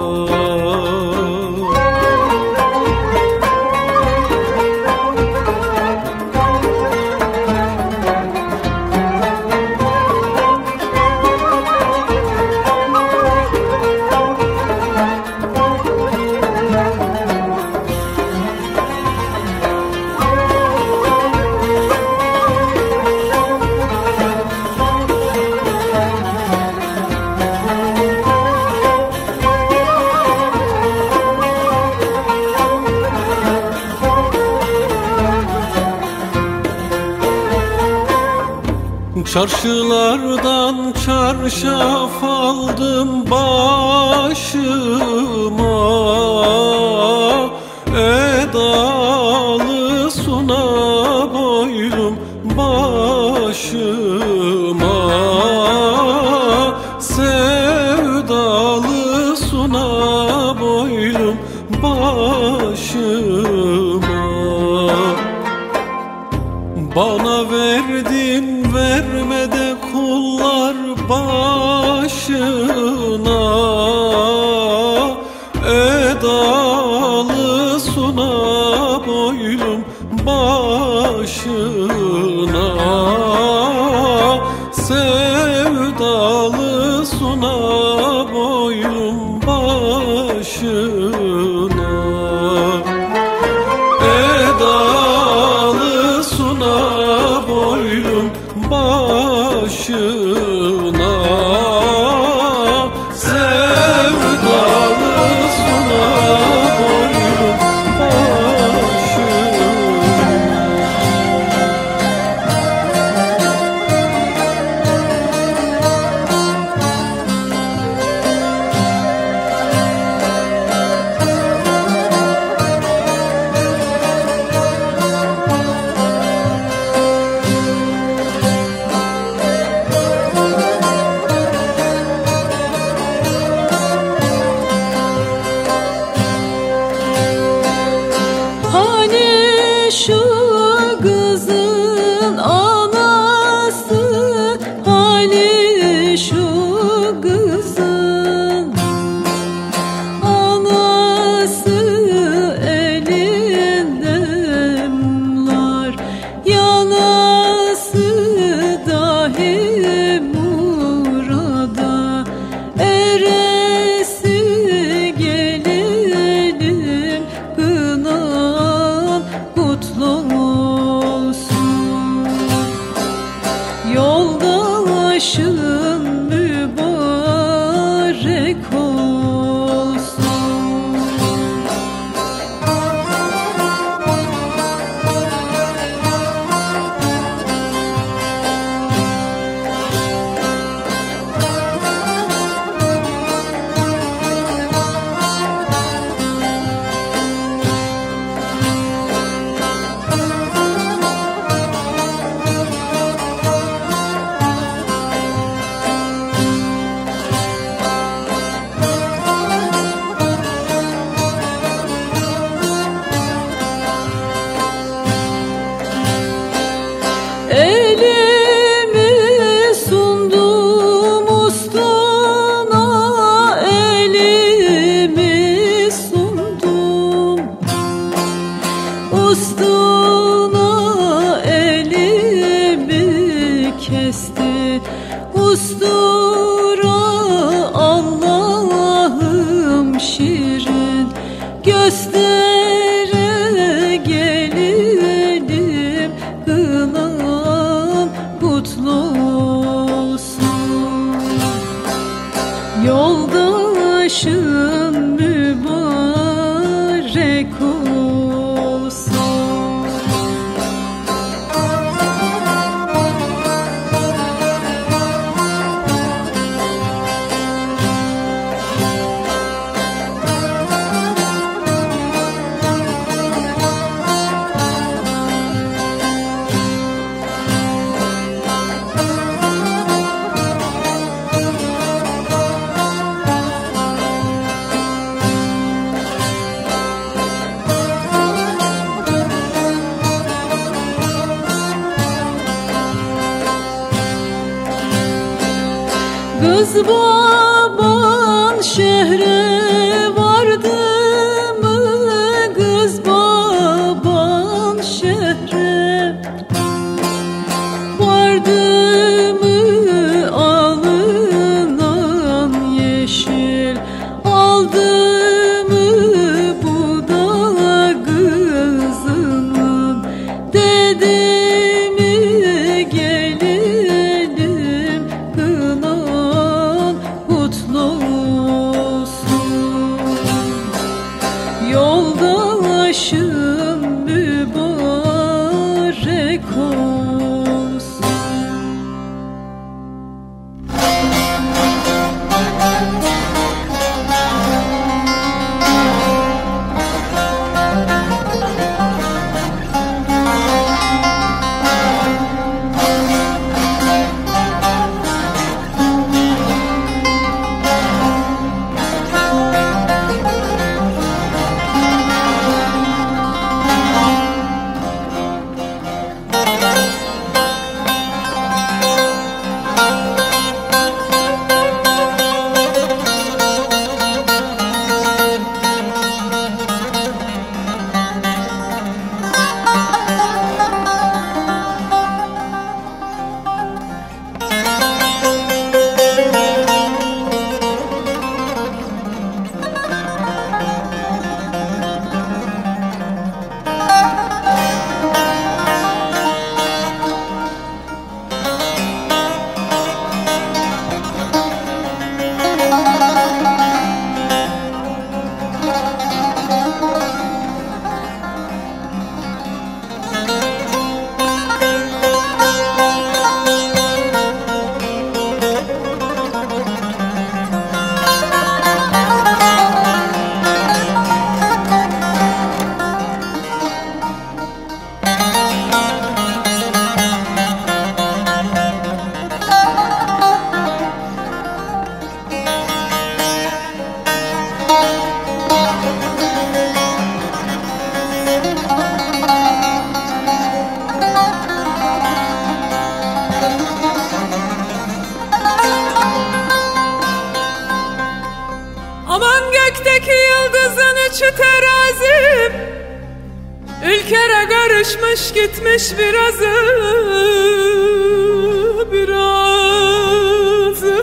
Çarşılardan çarşaf aldım başıma, edalı başıma. Bana verdin vermede kullar başına, edalı suna boylum başına, sevdalı suna boylum başına, edalı suna boylum başına, sevdalı suna boylum başına. Hani şu kızın anası, hani şu kızın anası, elinden mumlar yanası, dahi murada eresi, gelelim kınan kutlu olsun. Yoldaşın mübarek olsun. Elimi sundum ustuna, elimi sundum ustuna, elimi kesti ustura. Allah'ım şirin göstere, gelelim kınan kutlu olsun. Yoldaşın mübarek olsun. Kız baban şehre vardı mı? Kız baban şehre vardı mı? Alınan yeşil aldı mı? Bu da kızının dedi mi? Gelelim kınan Aman gökteki yıldızın üçü terazim, ülkere karışmış gitmiş birazı, birazı.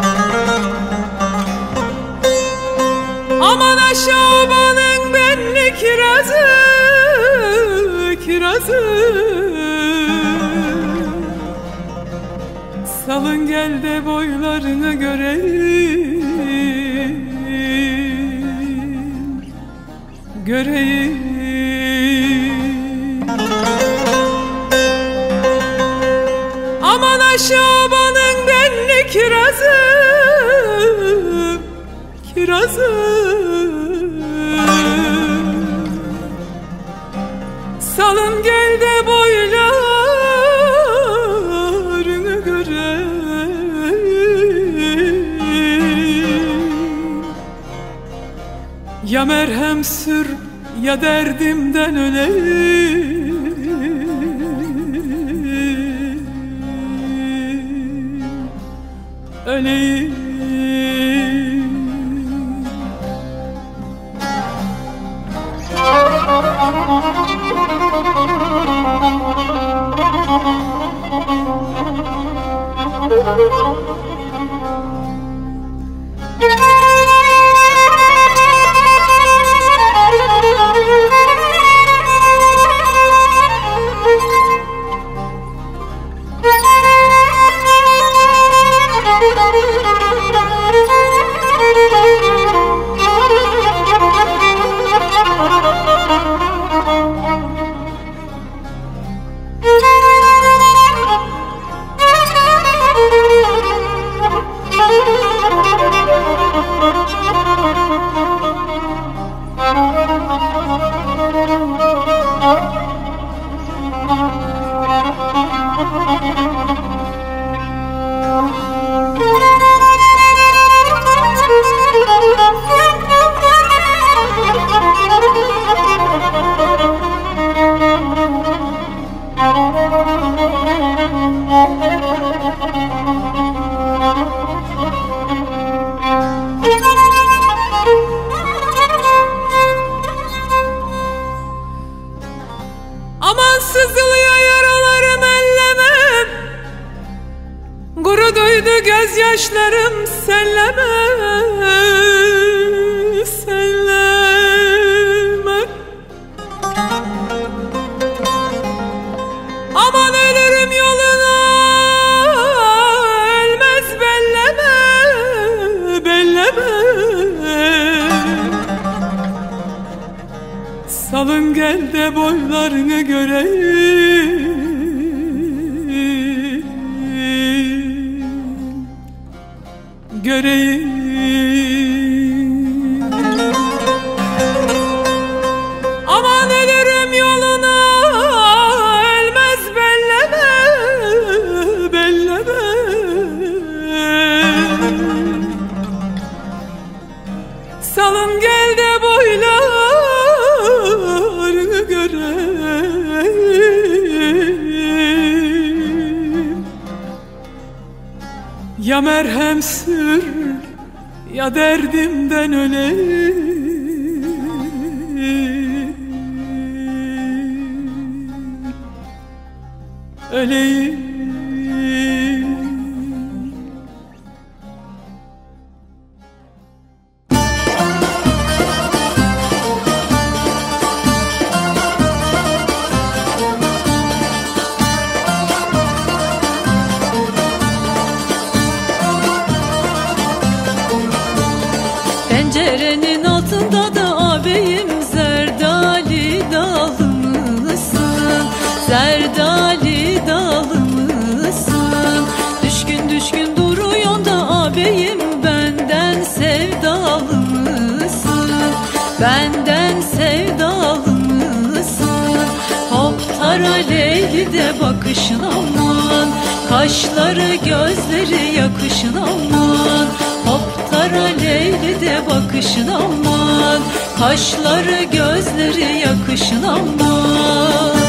Aman aşağı obanın benli kirazı, kirazı. Salın gel de boylarını göreyim, göreyim. Aman aşağı obanın benli kirazı, kirazı. Salın gel de boylarını göreyim. Ya merhem sür ya derdimden öleyim, öleyim. Aman sızılıyor yaralarım ellemem, kuruduydu gözyaşlarım selleme, selleme. Aman ölürüm yoluna, ölmez belleme, belleme. Salın gel de boylarını göreyim, göreyim. Aman ölürüm yoluna, ölmez belleme, belleme. Salın gel de boylarını göreyim. Ya merhem sür ya derdimden öleyim, öleyim. Pencerenin altında da ağabeyim zerdali dalı mısın? Zerdali dalı mısın? Düşkün düşkün duruyorsun da ağabeyim benden sevdalı mısın? Benden sevdalı mısın? Hop tara Leyli de bakışın aman, kaşları gözleri yakışın aman. Hop tara Leyli de bakışın aman, kaşları gözleri yakışın aman.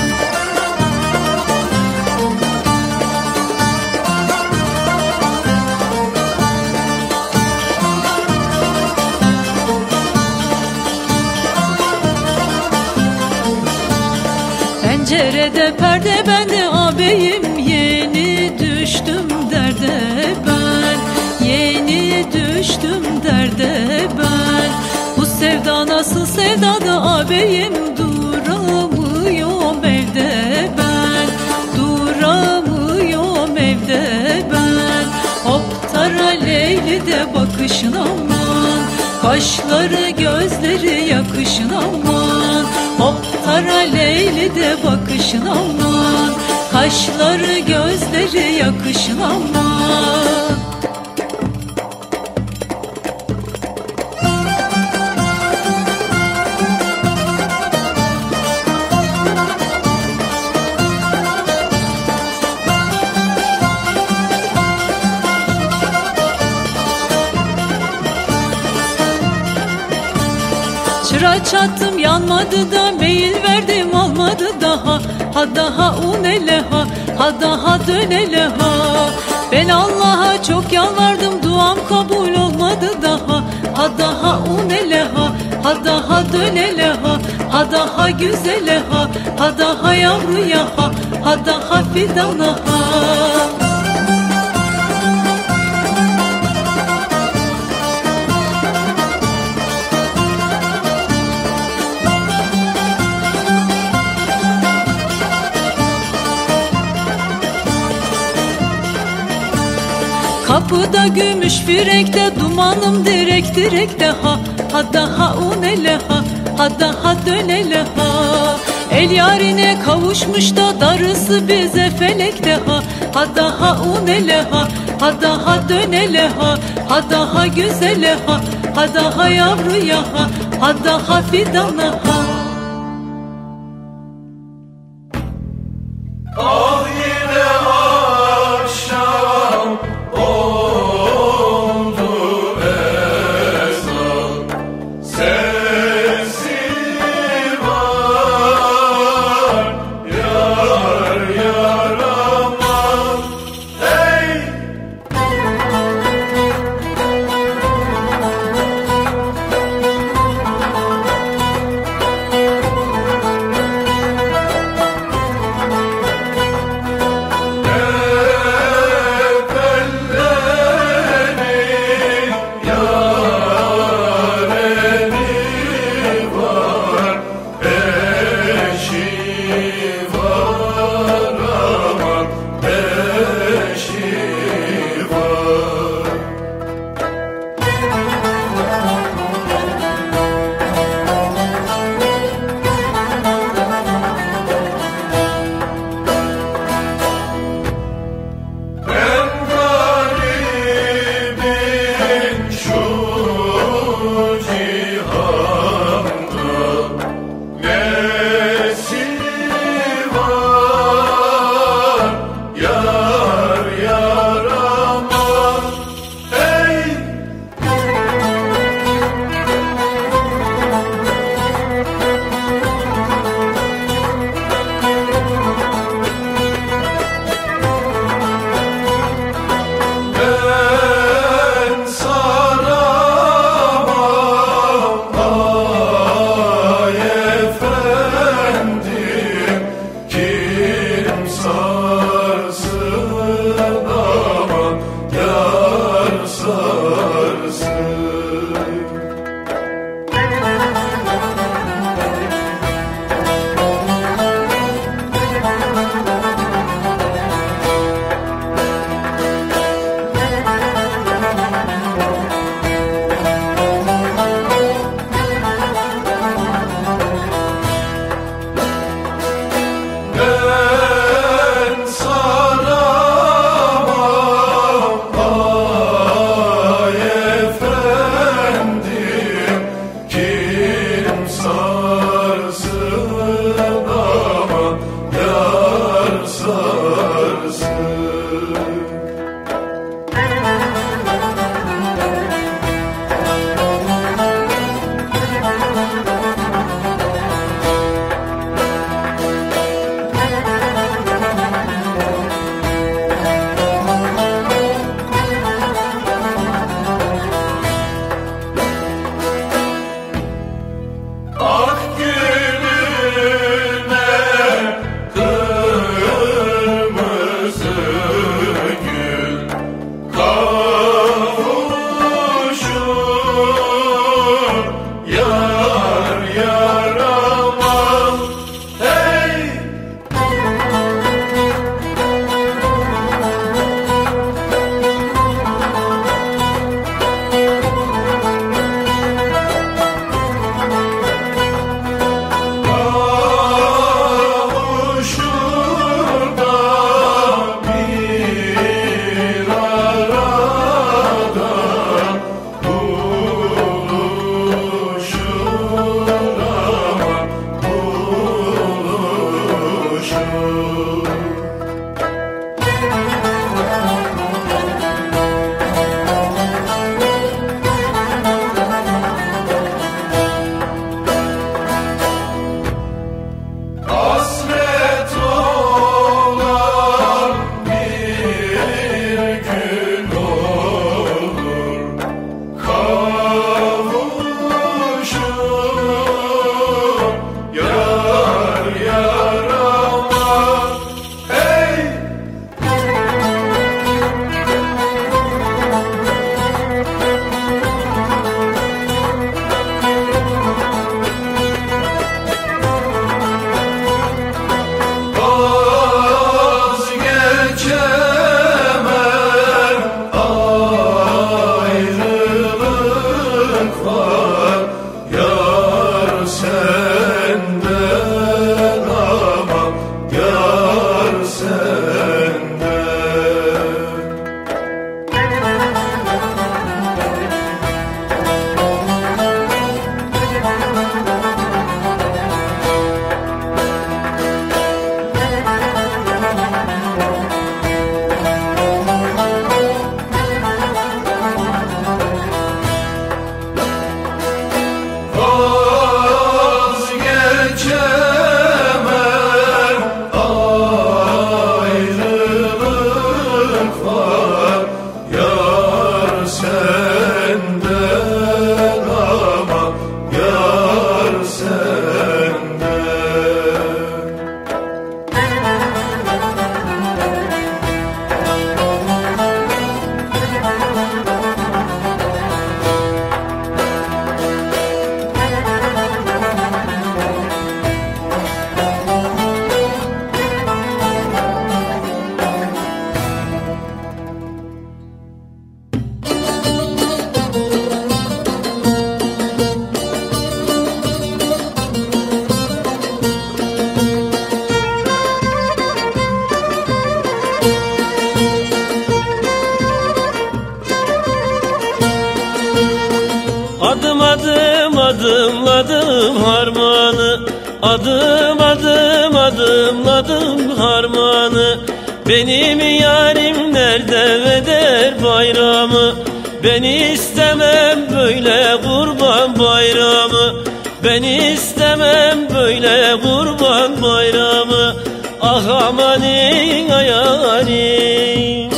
pencerede perde bende ağabeyim, yeni düştüm derde ben, yeni düştüm derde ben. Bu sevda nasıl sevda da ağabeyim, duramıyorum evde ben, duramıyorum evde ben. Hop tara Leyli de bakışın aman, kaşları gözleri yakışın aman. Hop tara Leyli de bakışın aman, kaşları gözleri yakışın aman. Çıra çattım yanmadı da, meyil verdim almadı daha. Ha daha un ele ha, ha daha dön ele ha. Ben Allah'a çok yalvardım, duam kabul olmadı daha. Ha daha un ele ha, ha daha dön ele ha. Ha daha güzele ha, ha daha yavruya ha, ha daha fidana ha. Kapıda gümüş firekte, dumanım direk direkte ha. Ha daha un ele ha, ha daha dön ele ha. El yarine kavuşmuş da, darısı bize felekte ha. Ha daha un ele ha, ha daha dön ele ha. Ha daha güzele ha, ha daha yavruya ha, ha daha fidana ha. Ah yine akşam oldu ezan, sesi var yar yar aman hey. Efendim Adım adım adımladım harmanı, adım adım adımladım harmanı. Benim yarim nerede eder bayramı? Ben istemem böyle kurban bayramı. Ben istemem böyle kurban bayramı. Ah amanin ayarim.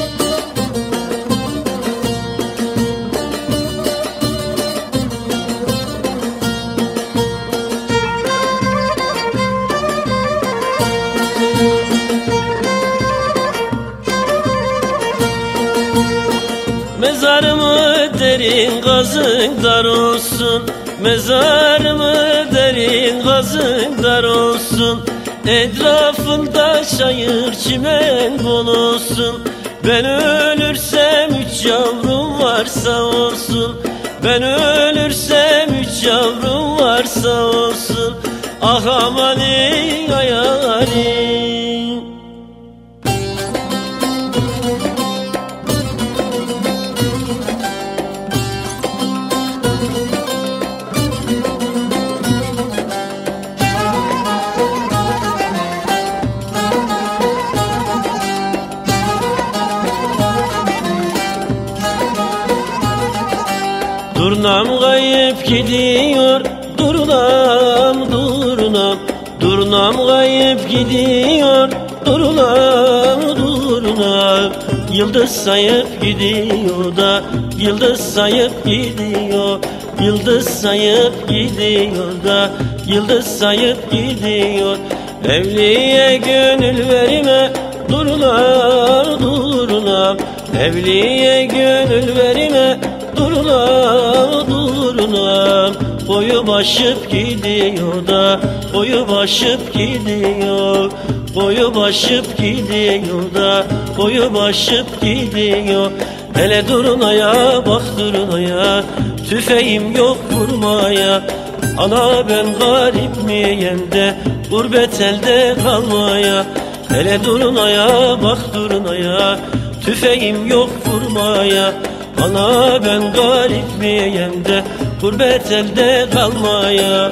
Mezarımı derin kazın dar olsun, mezarımı derin kazın dar olsun. Etrafında şayır çimen bol olsun. Ben ölürsem üç yavrum varsa olsun. Ben ölürsem üç yavrum varsa olsun. Ah amanin ayarim. Durnam kayıp gidiyor, durunam, durunam. Durnam kayıp gidiyor, durunam, durunam. Yıldız sayıp gidiyor da, yıldız sayıp gidiyor. Yıldız sayıp gidiyor da, yıldız sayıp gidiyor. Evliye gönül verme, durunam, durunam. Evliye gönül verme, durunam, durunam. Boyu başıp gidiyor da, boyu başıp gidiyor. Boyu başıp gidiyor da, boyu başıp gidiyor. Hele durunaya bak durunaya, tüfeğim yok vurmaya. Ana ben garip miyim de, gurbet elde kalmaya. Hele durunaya bak durunaya, tüfeğim yok vurmaya. Ana ben garip miyim de, gurbet elde kalmaya.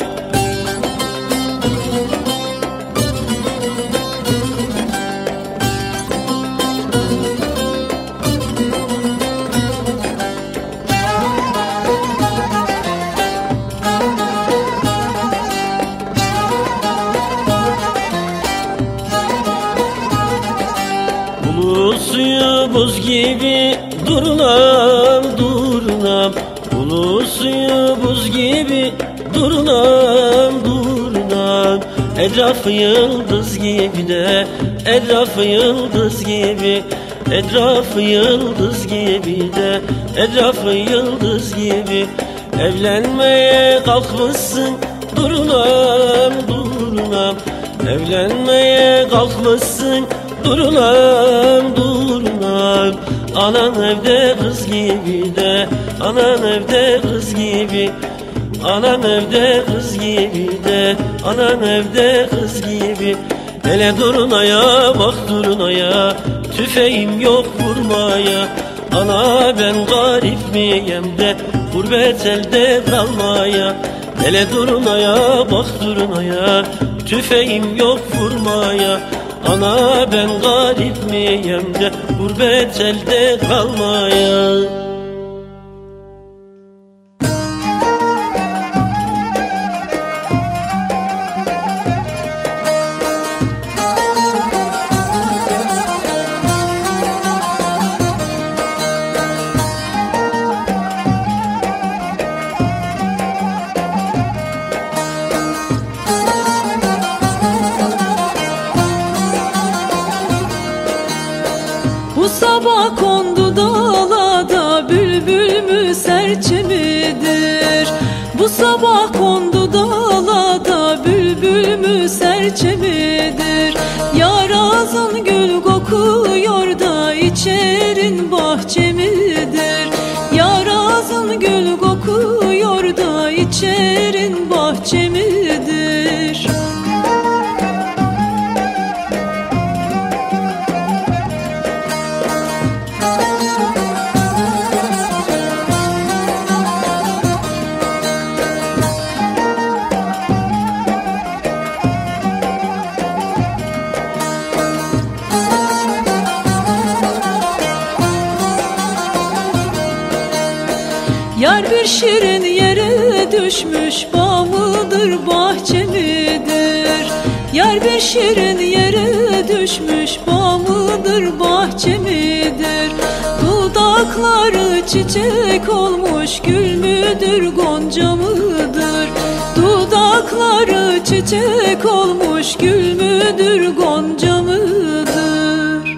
Ulu suyu buz gibi durunam, durunam. Ulu suyu buz gibi durunam, durunam. Etrafı yıldız gibi de, etrafı yıldız gibi. Etrafı yıldız gibi de, etrafı yıldız gibi. Evlenmeye kalkmışsın, durunam, durunam. Evlenmeye kalkmışsın, durunam, durunam. Anan evde kız gibi de, anan evde kız gibi. Anan evde kız gibi de, anan evde kız gibi. Hele durunaya bak durunaya, tüfeğim yok vurmaya. Ana ben garip miyim de, gurbet elde kalmaya. Hele durunaya bak durunaya, tüfeğim yok vurmaya. Ana ben garip miyim de, gurbet elde kalmaya. Bu sabah kondu dağlarda, bülbül mü serçe midir? Bu sabah kondu dağlarda, bülbül mü serçe midir? Yar ağzın gül kokuyor da, içerin bahçe midir? Yar ağzın gül kokuyor da, içerin bahçe midir? bir şirin yere düşmüş, bağ mıdır bahçe midir? Yar bir şirin yere düşmüş, bağ mıdır bahçe midir? Dudakları çiçek olmuş, gül müdür gonca mıdır? Dudakları çiçek olmuş, gül müdür gonca mıdır?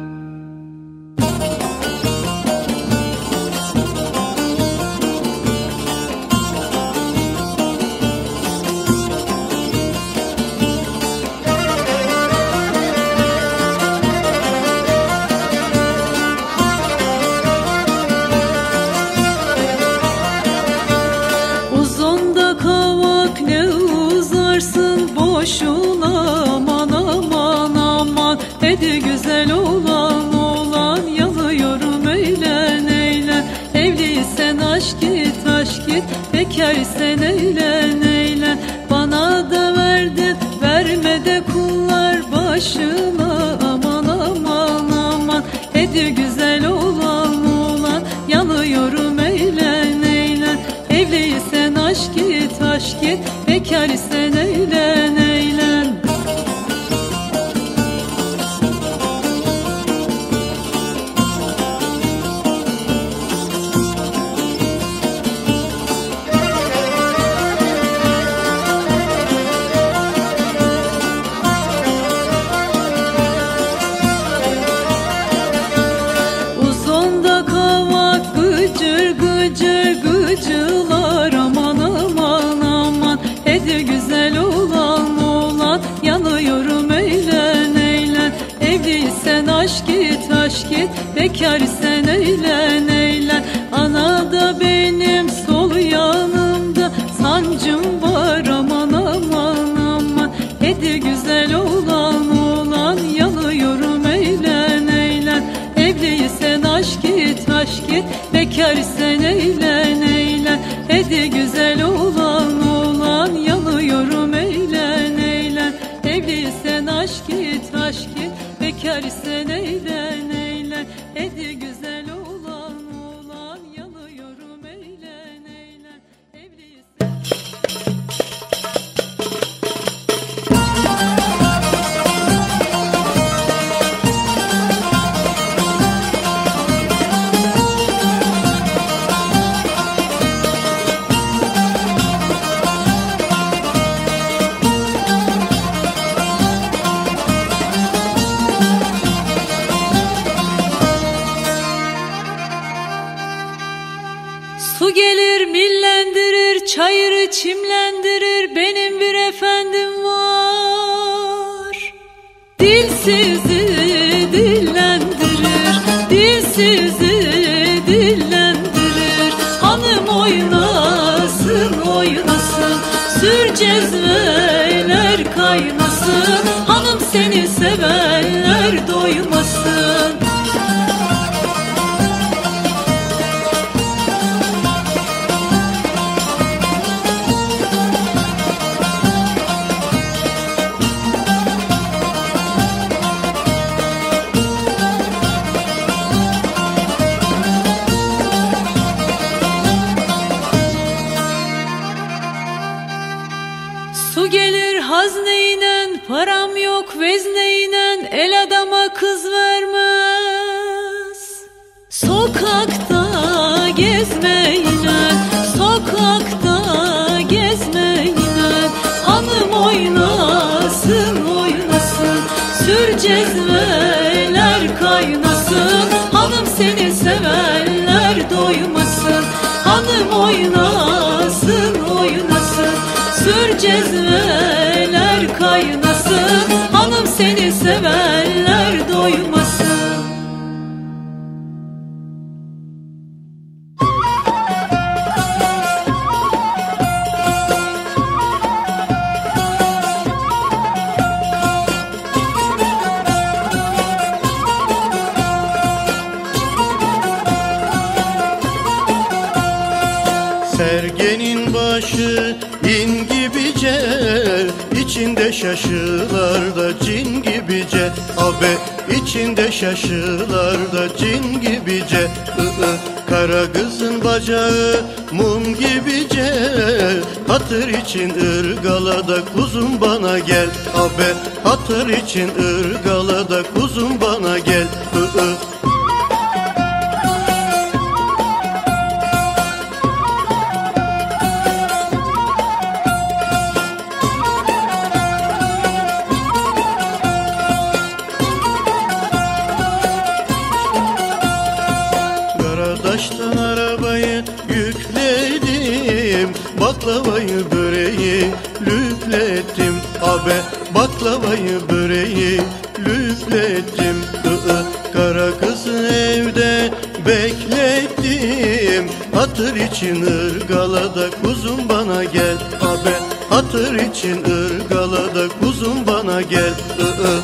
Boşuna aman aman aman, hadi güzel olan olan, yalıyorum eğlen eğlen. Evliysen aşk git aşk git, bekarsen eğlen eğlen. Bana da verdin verme de kullar başına, aman aman aman, hadi güzel olan olan, yalıyorum eğlen eğlen. Evliysen aşk git aşk git, bekarsen eğlen eğlen. Uzonda kavak gıcır gıcır gıcılar, aman aman aman, hadi güzel olan olan, yanıyorum eğlen eğlen. Evliysen aşk git aşk git, bekarsen eğlen eğlen. Ana da benim sol yanımda sancım var, aman aman aman, hadi güzel olan olan, yanıyorum eğlen eğlen. Evliysen aşk git aşk git, bekarsen eğlen eğlen. Hadi güzel olan olan, yanıyorum eğlen eğlen. Evliysen aşk git aşk git, bekarsen eğlen eğlen. Hadi güzel olan olan, yanıyorum eğlen eğlen. Evliysen... Su gelir millendirir, çayırı çimlendirir, benim bir efendim var. Dilsizi dillendirir, dilsizi dillendirir. Hanım oynasın oynasın, sür cezveler kaynasın. Hanım seni sevenler doymasın. Su gelir hazneynen, param yok vezneynen, el adama kız vermez. Sokakta gezmeyle, sokakta gezmeyle. Hanım oynasın oynasın, sür cezveler kaynasın. Hanım seni sevenler doymasın. Hanım oynasın oynasın, sür cezveler kaynasın. Hanım seni sevenler doymasın. Sergenin başı in gibice, içinde şaşılar da cin gibice. Abe içinde şaşılar da cin gibice. I -ı. Kara kızın bacağı mum gibice, hatır için ırgalada kuzum bana gel. Abe hatır için ırgalada kuzum bana gel. I -ı. Karadaş'tan arabayı yükledim, baklavayı böreği lüflettim. Abe baklavayı böreği lüflettim. I -ı. Kara kızı evde beklettim, hatır için ırgalada kuzum bana gel. Abe hatır için ırgalada kuzum bana gel. I -ı.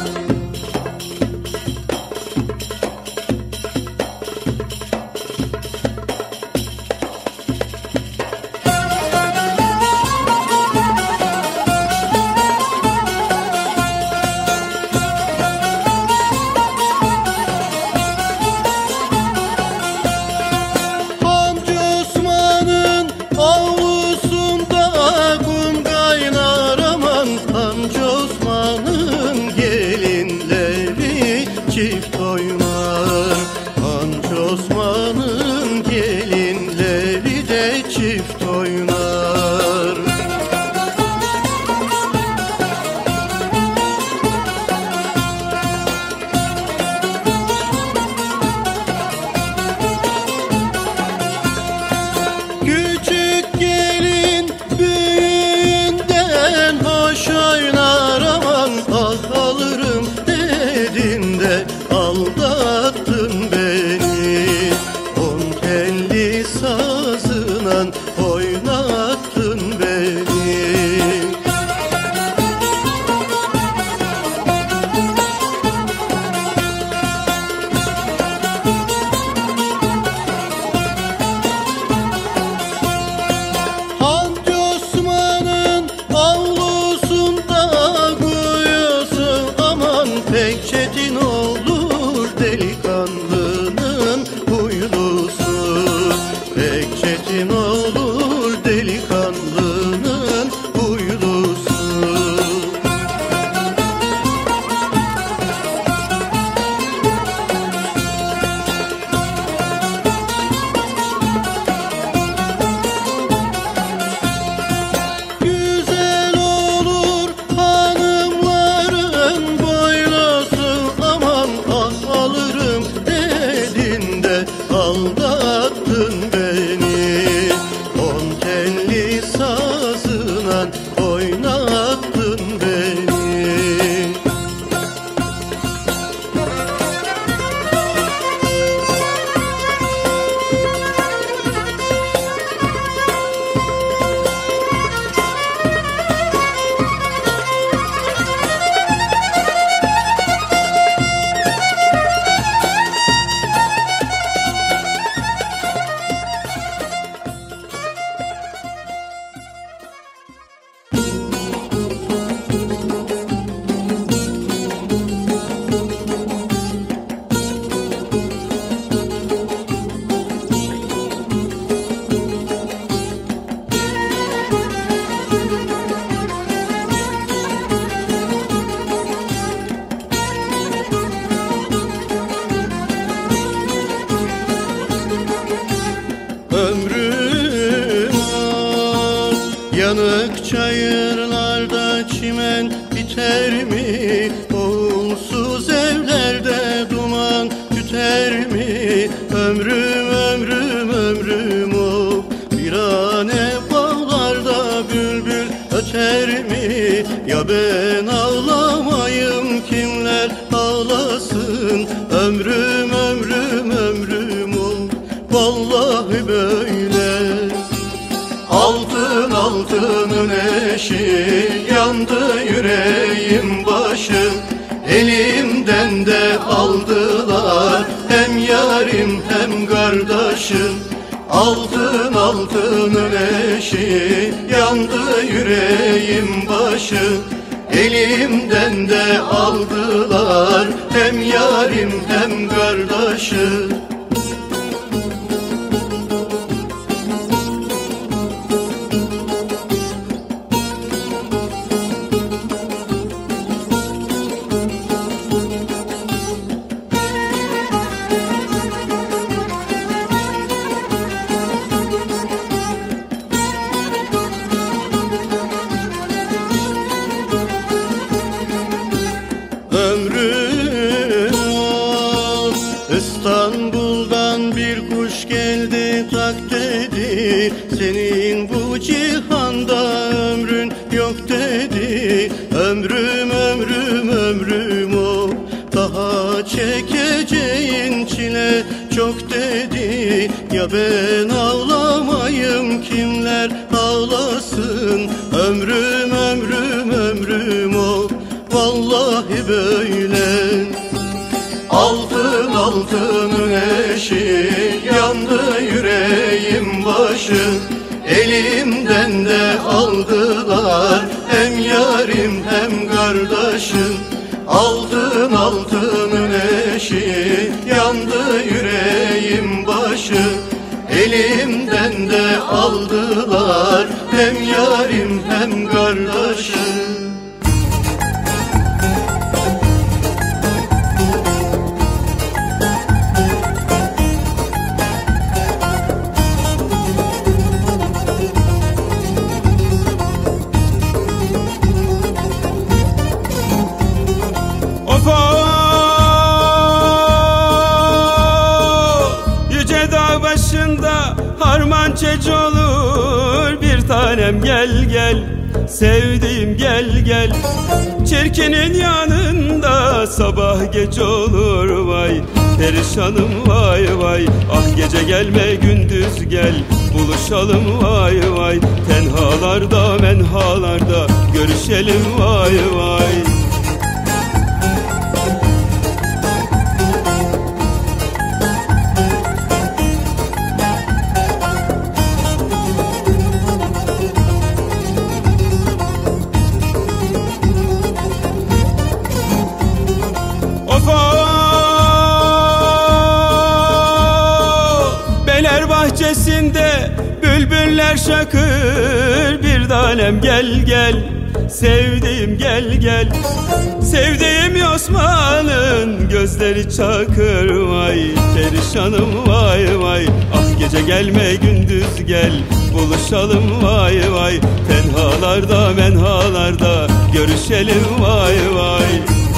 Çift oynar Hancı Osman'ın gelinleri de çift oynar. Küçük gelin büyüğünden hoş oynar, aman ah alırım dedin de aldattın beni. On telli sazınan oynattın beni. Hancı Osman'ın avlusunda kuyusu, aman pek çetin olur delikanlının huylusu. Pek çetin olur delikanlının huylusu. Güzel olur hanımların boylusu, aman ah alırım dedin de aldattın beni. On telli sazınan oynattın beni. Ömrüm var, yanık çayırlarda çimen biter mi? Oğulsuz evlerde duman tüter mi? Ömrüm ömrüm ömrüm o, virane bağlarda bülbül öter mi? Ya ben ağlamayım kimler ağlasın? Ömrüm ömrüm ömrüm o, vallahi böyle. Altın altının eşi, yandı yüreğim başım. Elimden de aldılar hem yarim hem kardeşim. Altın altının eşi, yandı yüreğim başı. Elimden de aldılar, hem yarim hem kardeşi. İstanbul'dan bir kuş geldi, tak dedi, senin bu cihanda ömrün yok dedi. Ömrüm ömrüm ömrüm o, daha çekeceğin çile çok dedi. Ya ben ağlamayım, kimler ağlasın? Ömrüm ömrüm ömrüm o, vallahi böyle. Altın altının eşi, yandı yüreğim başı. Elimden de aldılar, hem yarim hem kardeşim. Altın altının eşi, yandı yüreğim başı. Elimden de aldılar, hem yarim hem kardeşim. Harmançeci olur bir tanem, gel gel, sevdiğim gel gel. Çirkinin yanında sabah geç olur vay, perişanım vay vay. Ah gece gelme gündüz gel, buluşalım vay vay. Tenhalarda menhalarda görüşelim vay vay. Bahçesinde bülbüller şakır, bir tanem gel gel, sevdiğim gel gel. Sevdiğim Osman'ın gözleri çakır vay, perişanım vay vay. Ah gece gelme gündüz gel, buluşalım vay vay. Tenhalarda menhalarda görüşelim vay vay.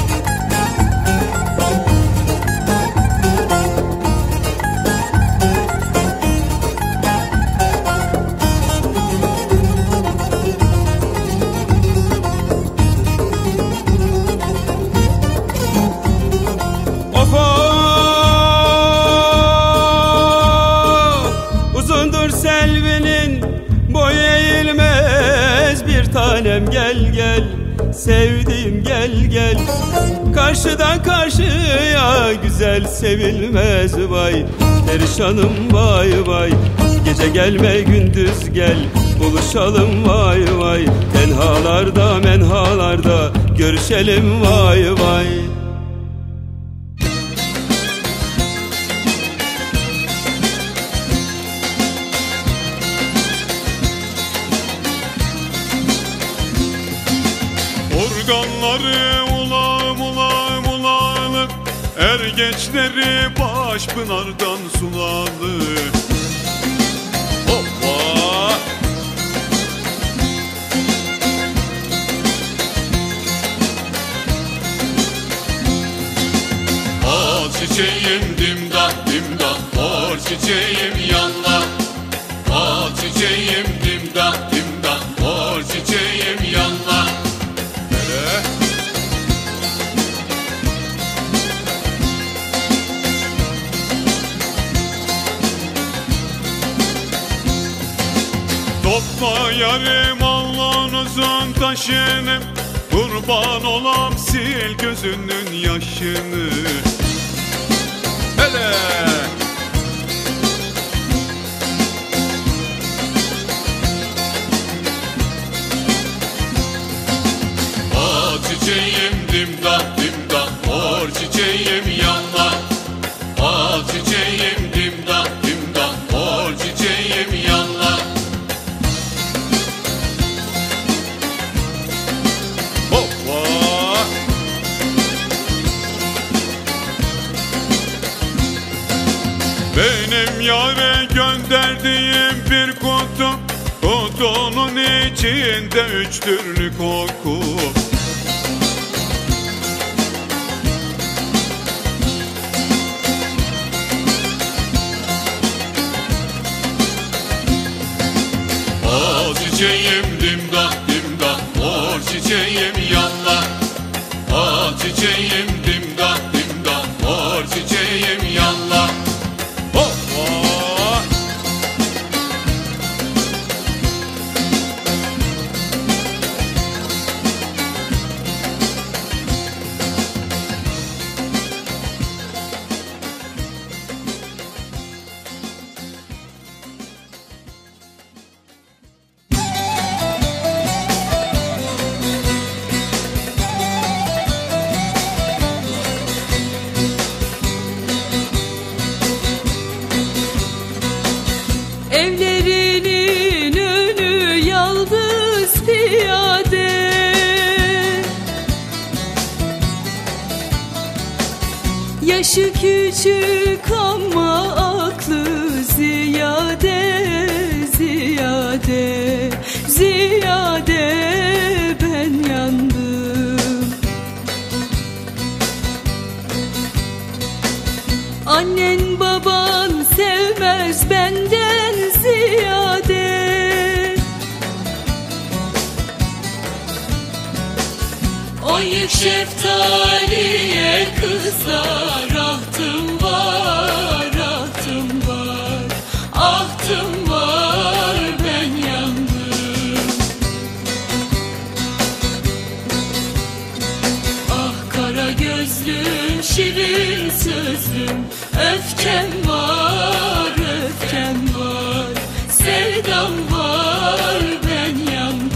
Tanem gel gel, sevdiğim gel gel. Karşıdan karşıya güzel sevilmez vay, perişanım vay vay. Gece gelme gündüz gel, buluşalım vay vay. Tenhalarda menhalarda görüşelim vay vay. Organları ulağım ulağım ulağım, er geçleri baş pınardan sulalı. Hoppa! Al çiçeğim dimdak dimdak, mor çiçeğim yanla. Al çiçeğim dimdak dimdak, mor çiçeğim yanla. Topla yarim Allah'ınızın taşını, kurban olam sil gözünün yaşını. Hele! çiçeğim dimdah dimdah, mor çiçeğim yanlar. Ah çiçeğim dimdah dimdah, mor çiçeğim yanlar. Hoppa! Benim yâre gönderdiğim bir kutu, kutunun içinde üç türlü koku. Ah çiçeğim dimdah dimdah, mor çiçeğim yanlar. Ah çiçeğim dimdah dimdah, mor çiçeğim yanlar. Hoppa! Evlerinin önü yalnız piyade, yaşı küçük ama aklı ziyade, ziyade, ziyade ben yandım. Annen baban sevmez benden ziyade. On yıl şeftaliye kızlar, ahtım var, ahtım var, ahtım var ben yandım. Ah kara gözlüm, şirin sözlüm, öfkem var, öfkem var, sevdam var ben yandım.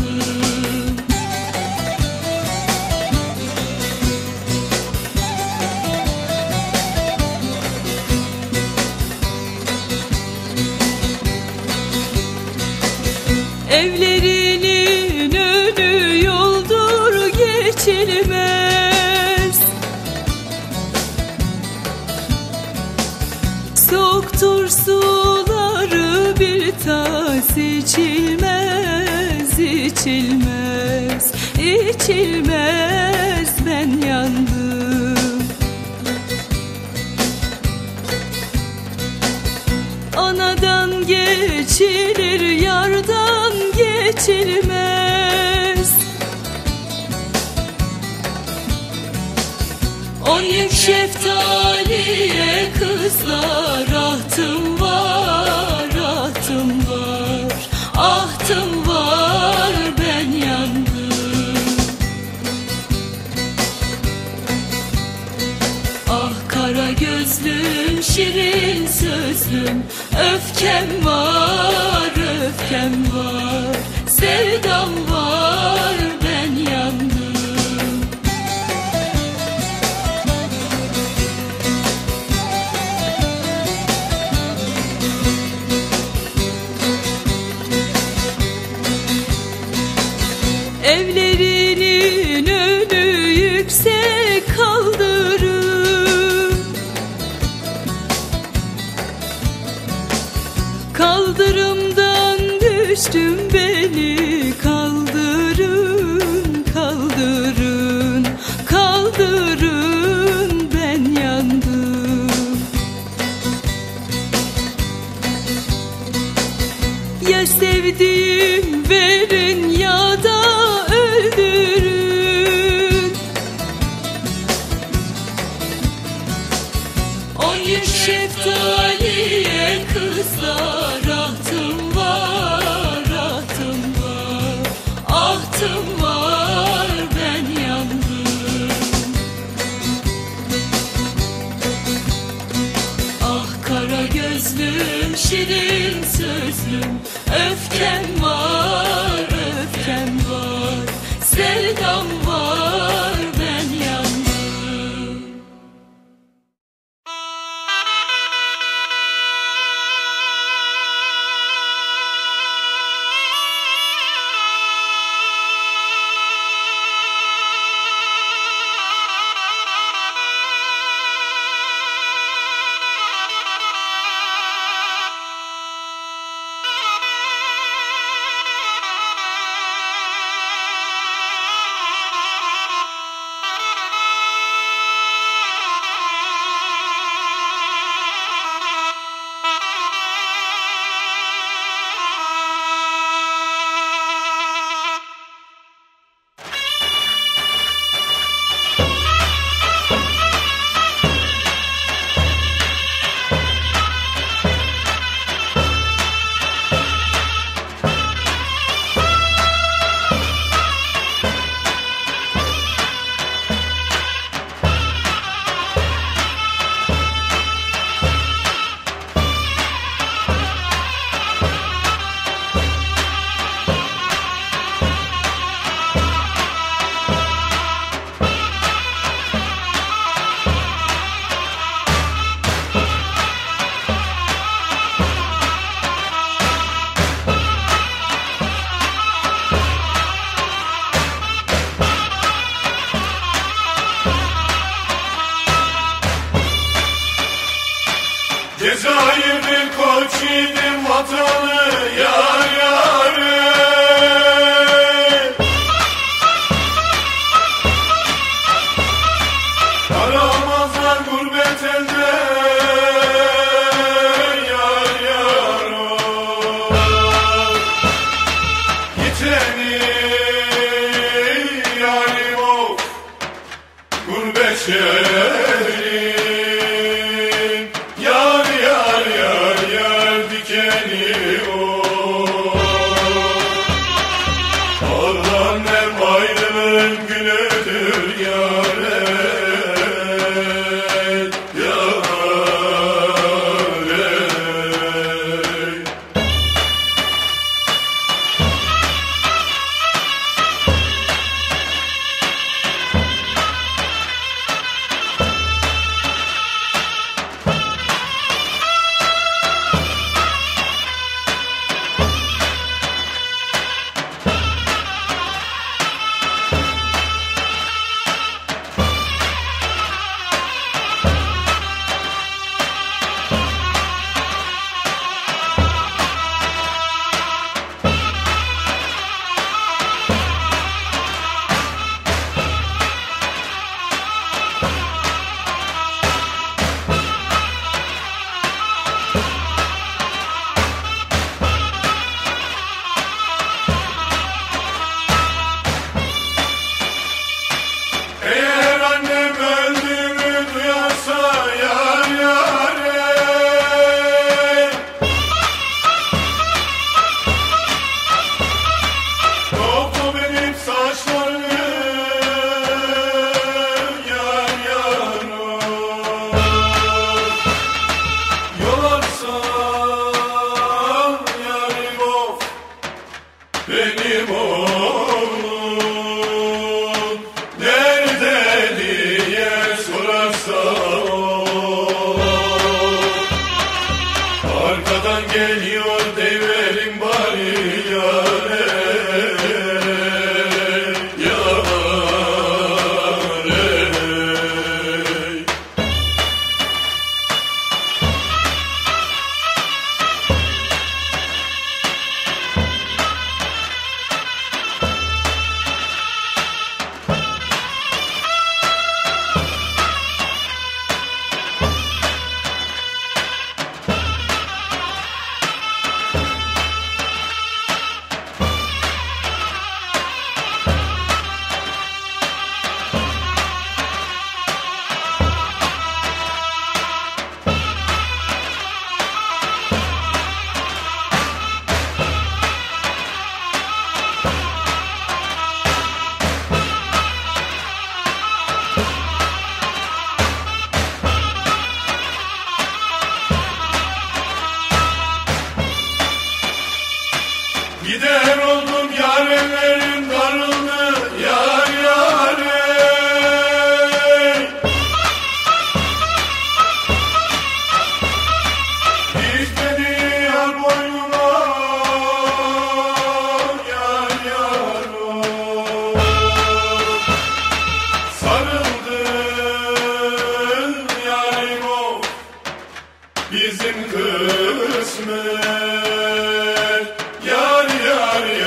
Evlerinin önü yoldur geçilmez, soğuktur suları bir tas içilmez, içilmez, içilmez ben yandım. Anadan geçilir, yardan geçilmez. On yıl şeftaliye kızlar, ahtım var, ahtım var, ahtım var ben yandım. Ah kara gözlüm, şirin sözlüm, öfkem var, öfkem var, sevdam var ben yandım. Evlerinin önü yüksek kaldırım, kaldırımdan düştüm, beni kaldırın, kaldırın, kaldırın ben yandım. Ya sevdiğim verin ya da öldürün. On yıl şeftaliye kızlar, ahtım var, ahtım var, ahtım var ben yandım. Ah kara gözlüm, şirin sözlüm, öfkem var, öfkem var, benim oğlum nerede diye sorarsan arkadan geliyor deverim bari yâre Gider oldum yarenlerin darıldı yar yâre İstedi yar boynuma yar yar sarıldı yarim o bizim kısmet yar yar yar